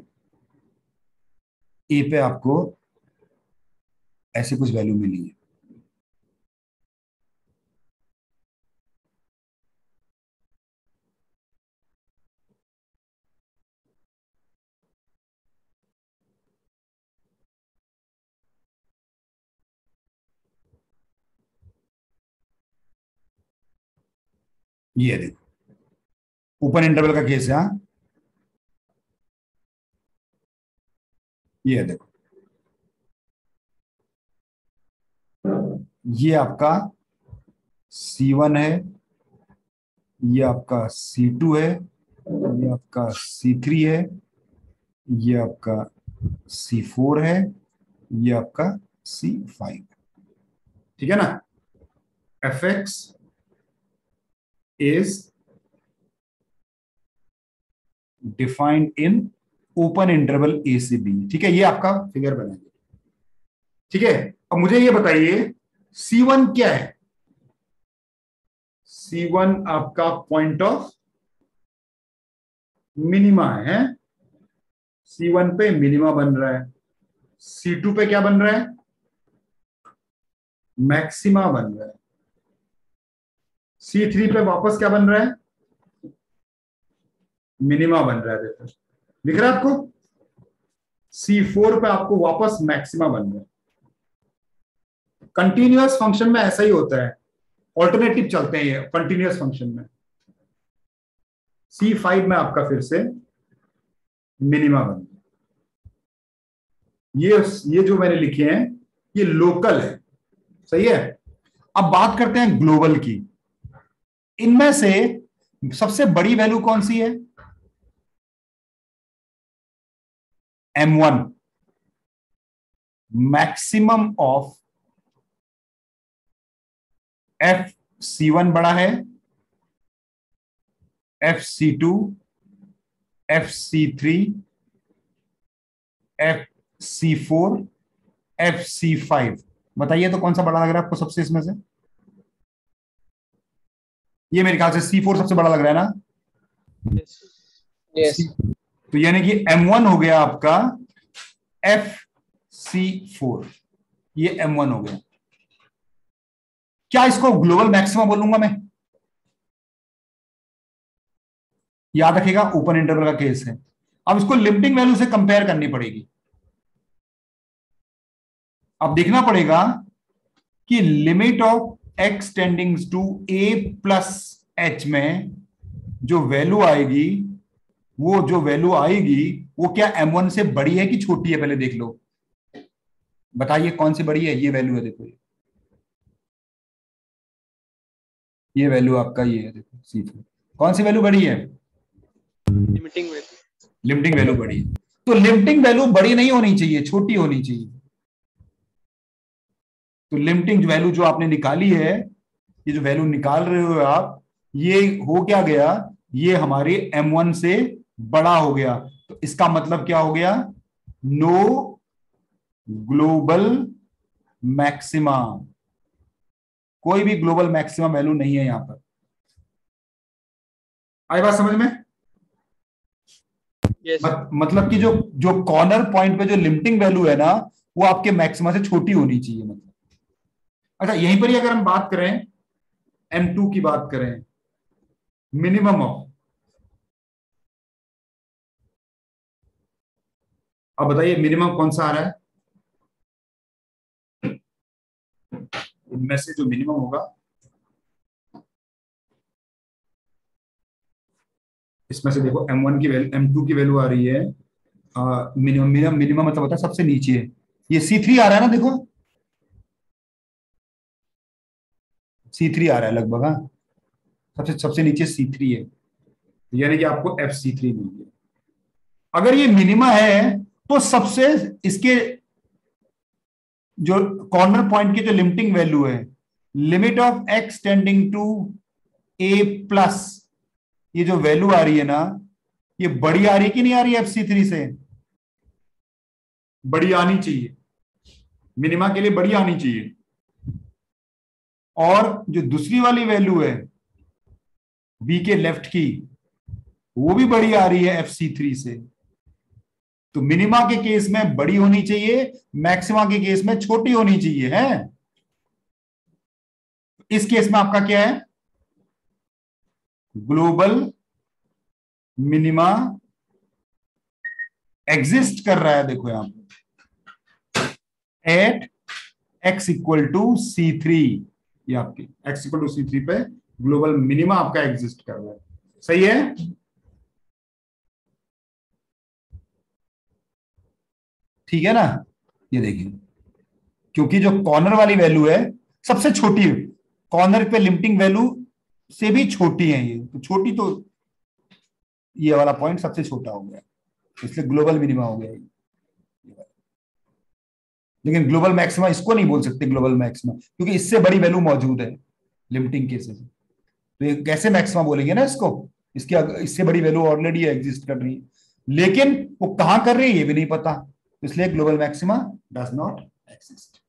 ए पे आपको ऐसे कुछ वैल्यू मिली है, ये देखो ओपन इंटरवल का केस है। हाँ, ये देखो, ये आपका C1 है, ये आपका C2 है, ये आपका C3 है, ये आपका C4 है, ये आपका C5। ठीक है ना? fx is defined in open interval a से बी। ठीक है? ये आपका फिगर बनाएंगे। ठीक है? अब मुझे ये बताइए C1 क्या है? C1 आपका पॉइंट ऑफ मिनिमा है। C1 पे मिनिमा बन रहा है, C2 पे क्या बन रहा है? मैक्सिमा बन रहा है, C3 पे वापस क्या बन रहा है? मिनिमा बन रहा है। देखो दिख रहा है आपको? C4 पे आपको वापस मैक्सिमा बन रहा है। कंटिन्यूअस फंक्शन में ऐसा ही होता है, ऑल्टरनेटिव चलते हैं ये कंटिन्यूअस फंक्शन में। C5 में आपका फिर से मिनिमा बन रहा है। ये जो मैंने लिखे हैं ये लोकल है। सही है? अब बात करते हैं ग्लोबल की। इनमें से सबसे बड़ी वैल्यू कौन सी है? m1। मैक्सिमम ऑफ FC1 बड़ा है, FC2, FC3, FC4, FC5। बताइए तो कौन सा बड़ा लग रहा है आपको सबसे इसमें से? ये मेरे ख्याल से C4 सबसे बड़ा लग रहा है ना? Yes. यस। तो यानी कि M1 हो गया आपका FC4, ये M1 हो गया। क्या इसको ग्लोबल मैक्सिमा बोलूंगा मैं? याद रखिएगा ओपन इंटरवल का केस है। अब इसको लिमिटिंग वैल्यू से कंपेयर करनी पड़ेगी। अब देखना पड़ेगा कि limit of x tending to a plus h में जो वैल्यू आएगी, वो जो वैल्यू आएगी वो क्या M1 से बड़ी है कि छोटी है? पहले देख लो, बताइए कौन सी बड़ी है। ये वैल्यू है, देखो ये वैल्यू आपका ये है, देखो C4। कौन सी वैल्यू बड़ी है? Limiting value. लिमिटिंग वैल्यू बड़ी है। तो लिमिटिंग वैल्यू बड़ी नहीं होनी चाहिए, छोटी होनी चाहिए। तो लिमिटिंग वैल्यू जो आपने निकाली है, ये जो वैल्यू निकाल रहे हो आप, ये हो क्या गया? ये हमारे M1 से बड़ा हो गया। तो इसका मतलब क्या हो गया? नो ग्लोबल मैक्सिमा, कोई भी ग्लोबल मैक्सिमा वैल्यू नहीं है यहां पर। आई बात समझ में? यस। मतलब कि जो जो कॉर्नर पॉइंट पे जो लिमिटिंग वैल्यू है ना, वो आपके मैक्सिमा से छोटी होनी चाहिए मतलब। अच्छा, यहीं पर ही अगर हम बात करें, M2 की बात करें, मिनिमम ऑफ, अब बताइए मिनिमम कौन सा आ रहा है इनमें से? जो मिनिमम होगा इसमें से, देखो M1 की वैल्यू, M2 की वैल्यू आ रही है मिनिमम। मिनिमम मिनिमम मतलब होता है सबसे नीचे। ये C3 आ रहा है ना, देखो C3 आ रहा है लगभग, हाँ सबसे सबसे नीचे C3 है, यानी कि आपको FC3 मिल गया। अगर ये मिनिमा है तो सबसे इसके जो कॉर्नर पॉइंट की जो लिमिटिंग वैल्यू है, limit of x tending to a plus, ये जो वैल्यू आ रही है ना, ये बड़ी आ रही है कि नहीं आ रही है FC3 से? बड़ी आनी चाहिए, मिनिमा के लिए बड़ी आनी चाहिए। और जो दूसरी वाली वैल्यू है बी के लेफ्ट की, वो भी बड़ी आ रही है FC3 से। तो मिनिमा के केस में बड़ी होनी चाहिए, मैक्सिमा के केस में छोटी होनी चाहिए है। इस केस में आपका क्या है? ग्लोबल मिनिमा एग्जिस्ट कर रहा है, देखो यहां पर एट x=C3। ये आपके x=C3 पे ग्लोबल मिनिमा आपका एग्जिस्ट कर रहा है। सही है? ठीक है ना? ये देखिए, क्योंकि जो कॉर्नर वाली वैल्यू है सबसे छोटी है, कॉर्नर पे लिमिटिंग वैल्यू से भी छोटी है, ये तो छोटी, तो ये वाला पॉइंट सबसे छोटा हो गया, इसलिए ग्लोबल मिनिमा हो गया ये। लेकिन ग्लोबल मैक्सिमा इसको नहीं बोल सकते ग्लोबल मैक्सिमा, क्योंकि इससे बड़ी वैल्यू मौजूद है लिमिटिंग केसेस। तो ये कैसे मैक्सिमा बोलेंगे ना इसको? इसकी इससे बड़ी वैल्यू ऑलरेडी एग्जिस्ट कर रही है, लेकिन वो कहां कर रही है ये भी नहीं पता, इसलिए global maxima does not exist.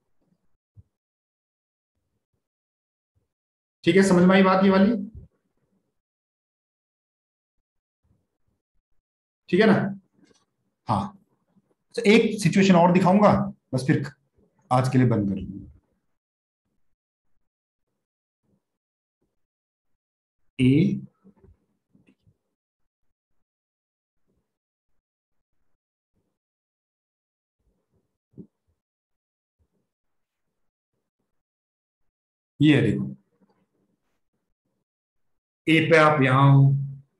ठीक है, समझ में आई बात ये वाली? ठीक है ना? हाँ, तो एक सिचुएशन और दिखाऊंगा, बस फिर आज के लिए बंद कर दूंगा। ए, ये देखो, ए पे आप यहां हो,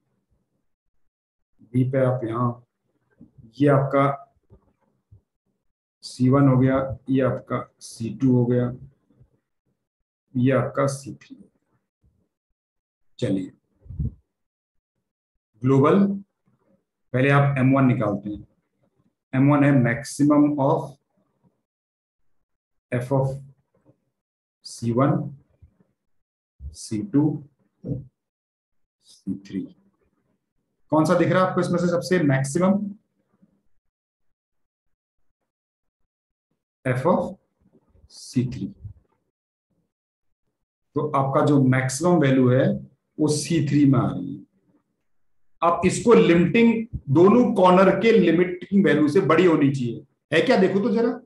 बी पे आप यहां, ये आपका C1 हो गया, ये आपका C2 हो गया, ये आपका C3। चलिए, ग्लोबल, पहले आप M1 निकालते हैं। M1 है maximum of f of C1, C2, C3। कौन सा दिख रहा है आपको इसमें से सबसे मैक्सिमम? f of C3। तो आपका जो मैक्सिमम वैल्यू है वो C3 में आ रही है। अब इसको लिमिटिंग, दोनों कॉर्नर के लिमिटिंग वैल्यू से बड़ी होनी चाहिए, है क्या? देखो तो जरा,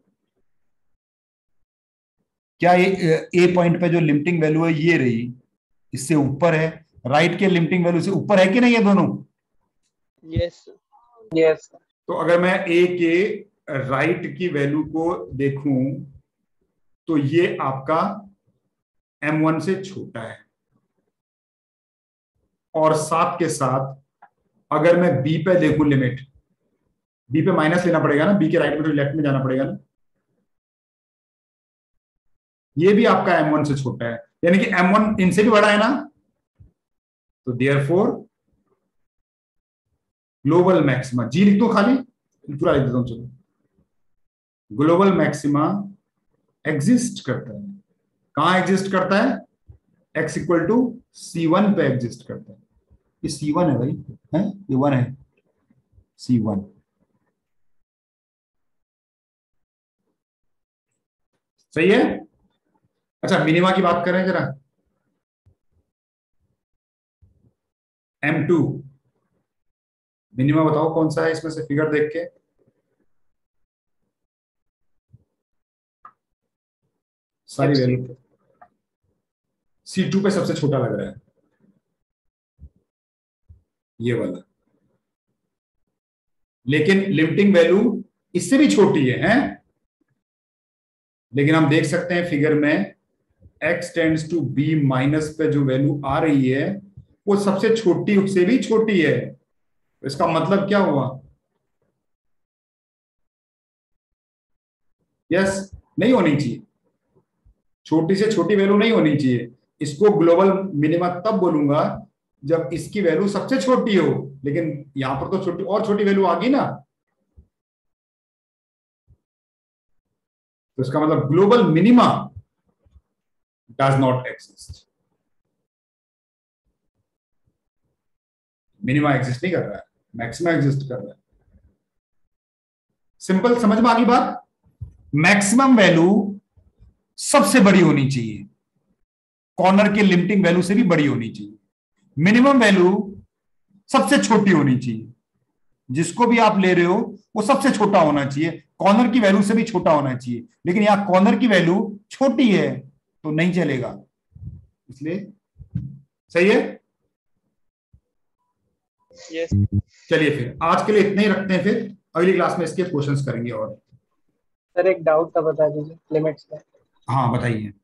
क्या ये ए पॉइंट पे जो लिमिटिंग वैल्यू है ये रही, इससे ऊपर है, राइट के लिमिटिंग वैल्यू से ऊपर है कि नहीं है दोनों? Yes yes. तो अगर मैं ए के राइट की वैल्यू को देखूं तो ये आपका m1 से छोटा है, और साथ के साथ अगर मैं बी पे देखूं लिमिट, बी पे माइनस लेना पड़ेगा ना, बी के राइट में तो लेफ्ट में जाना पड़ेगा ना, ये भी आपका m1 से छोटा है, यानी कि m1 इनसे भी बड़ा है ना। तो देयरफॉर ग्लोबल मैक्सिमा, जी लिख दो खाली, पूरा लिख देता हूं, चलो। ग्लोबल मैक्सिमा एग्जिस्ट करता है, कहां एग्जिस्ट करता है? x इक्वल टू C1 पे एग्जिस्ट करता है। ये C1 है भाई, है ये 1 है, C1। सही है। अच्छा, मिनिमा की बात करें जरा, M2 मिनिमा बताओ कौन सा है इसमें से, फिगर देख के। सारी वैल्यू C2 पे सबसे छोटा लग रहा है ये वाला, लेकिन लिमिटिंग वैल्यू इससे भी छोटी है? लेकिन हम देख सकते हैं फिगर में x tends to b minus पे जो वैल्यू आ रही है वो सबसे छोटी से भी छोटी है। तो इसका मतलब क्या हुआ? यस, नहीं होनी चाहिए, छोटी से छोटी वैल्यू नहीं होनी चाहिए। इसको ग्लोबल मिनिमा तब बोलूंगा जब इसकी वैल्यू सबसे छोटी हो, लेकिन यहां पर तो छोटी और छोटी वैल्यू आ गई ना, तो इसका मतलब global minima does not exist, minima exist नहीं कर रहा है, मैक्सिमा एग्जिस्ट कर रहा है। सिंपल, समझ में आ गई बात? मैक्सिमम वैल्यू सबसे बड़ी होनी चाहिए, कॉर्नर के लिमिटिंग वैल्यू से भी बड़ी होनी चाहिए। मिनिमम वैल्यू सबसे छोटी होनी चाहिए, जिसको भी आप ले रहे हो वो सबसे छोटा होना चाहिए, कॉर्नर की वैल्यू से भी छोटा होना चाहिए। लेकिन यहां कॉर्नर की वैल्यू छोटी है तो नहीं चलेगा, इसलिए। सही है। यस। चलिए फिर आज के लिए इतने ही रखते हैं, फिर अगली क्लास में इसके क्वेश्चंस करेंगे। और सर एक डाउट था, बता दीजिए लिमिट्स का। हाँ बताइए।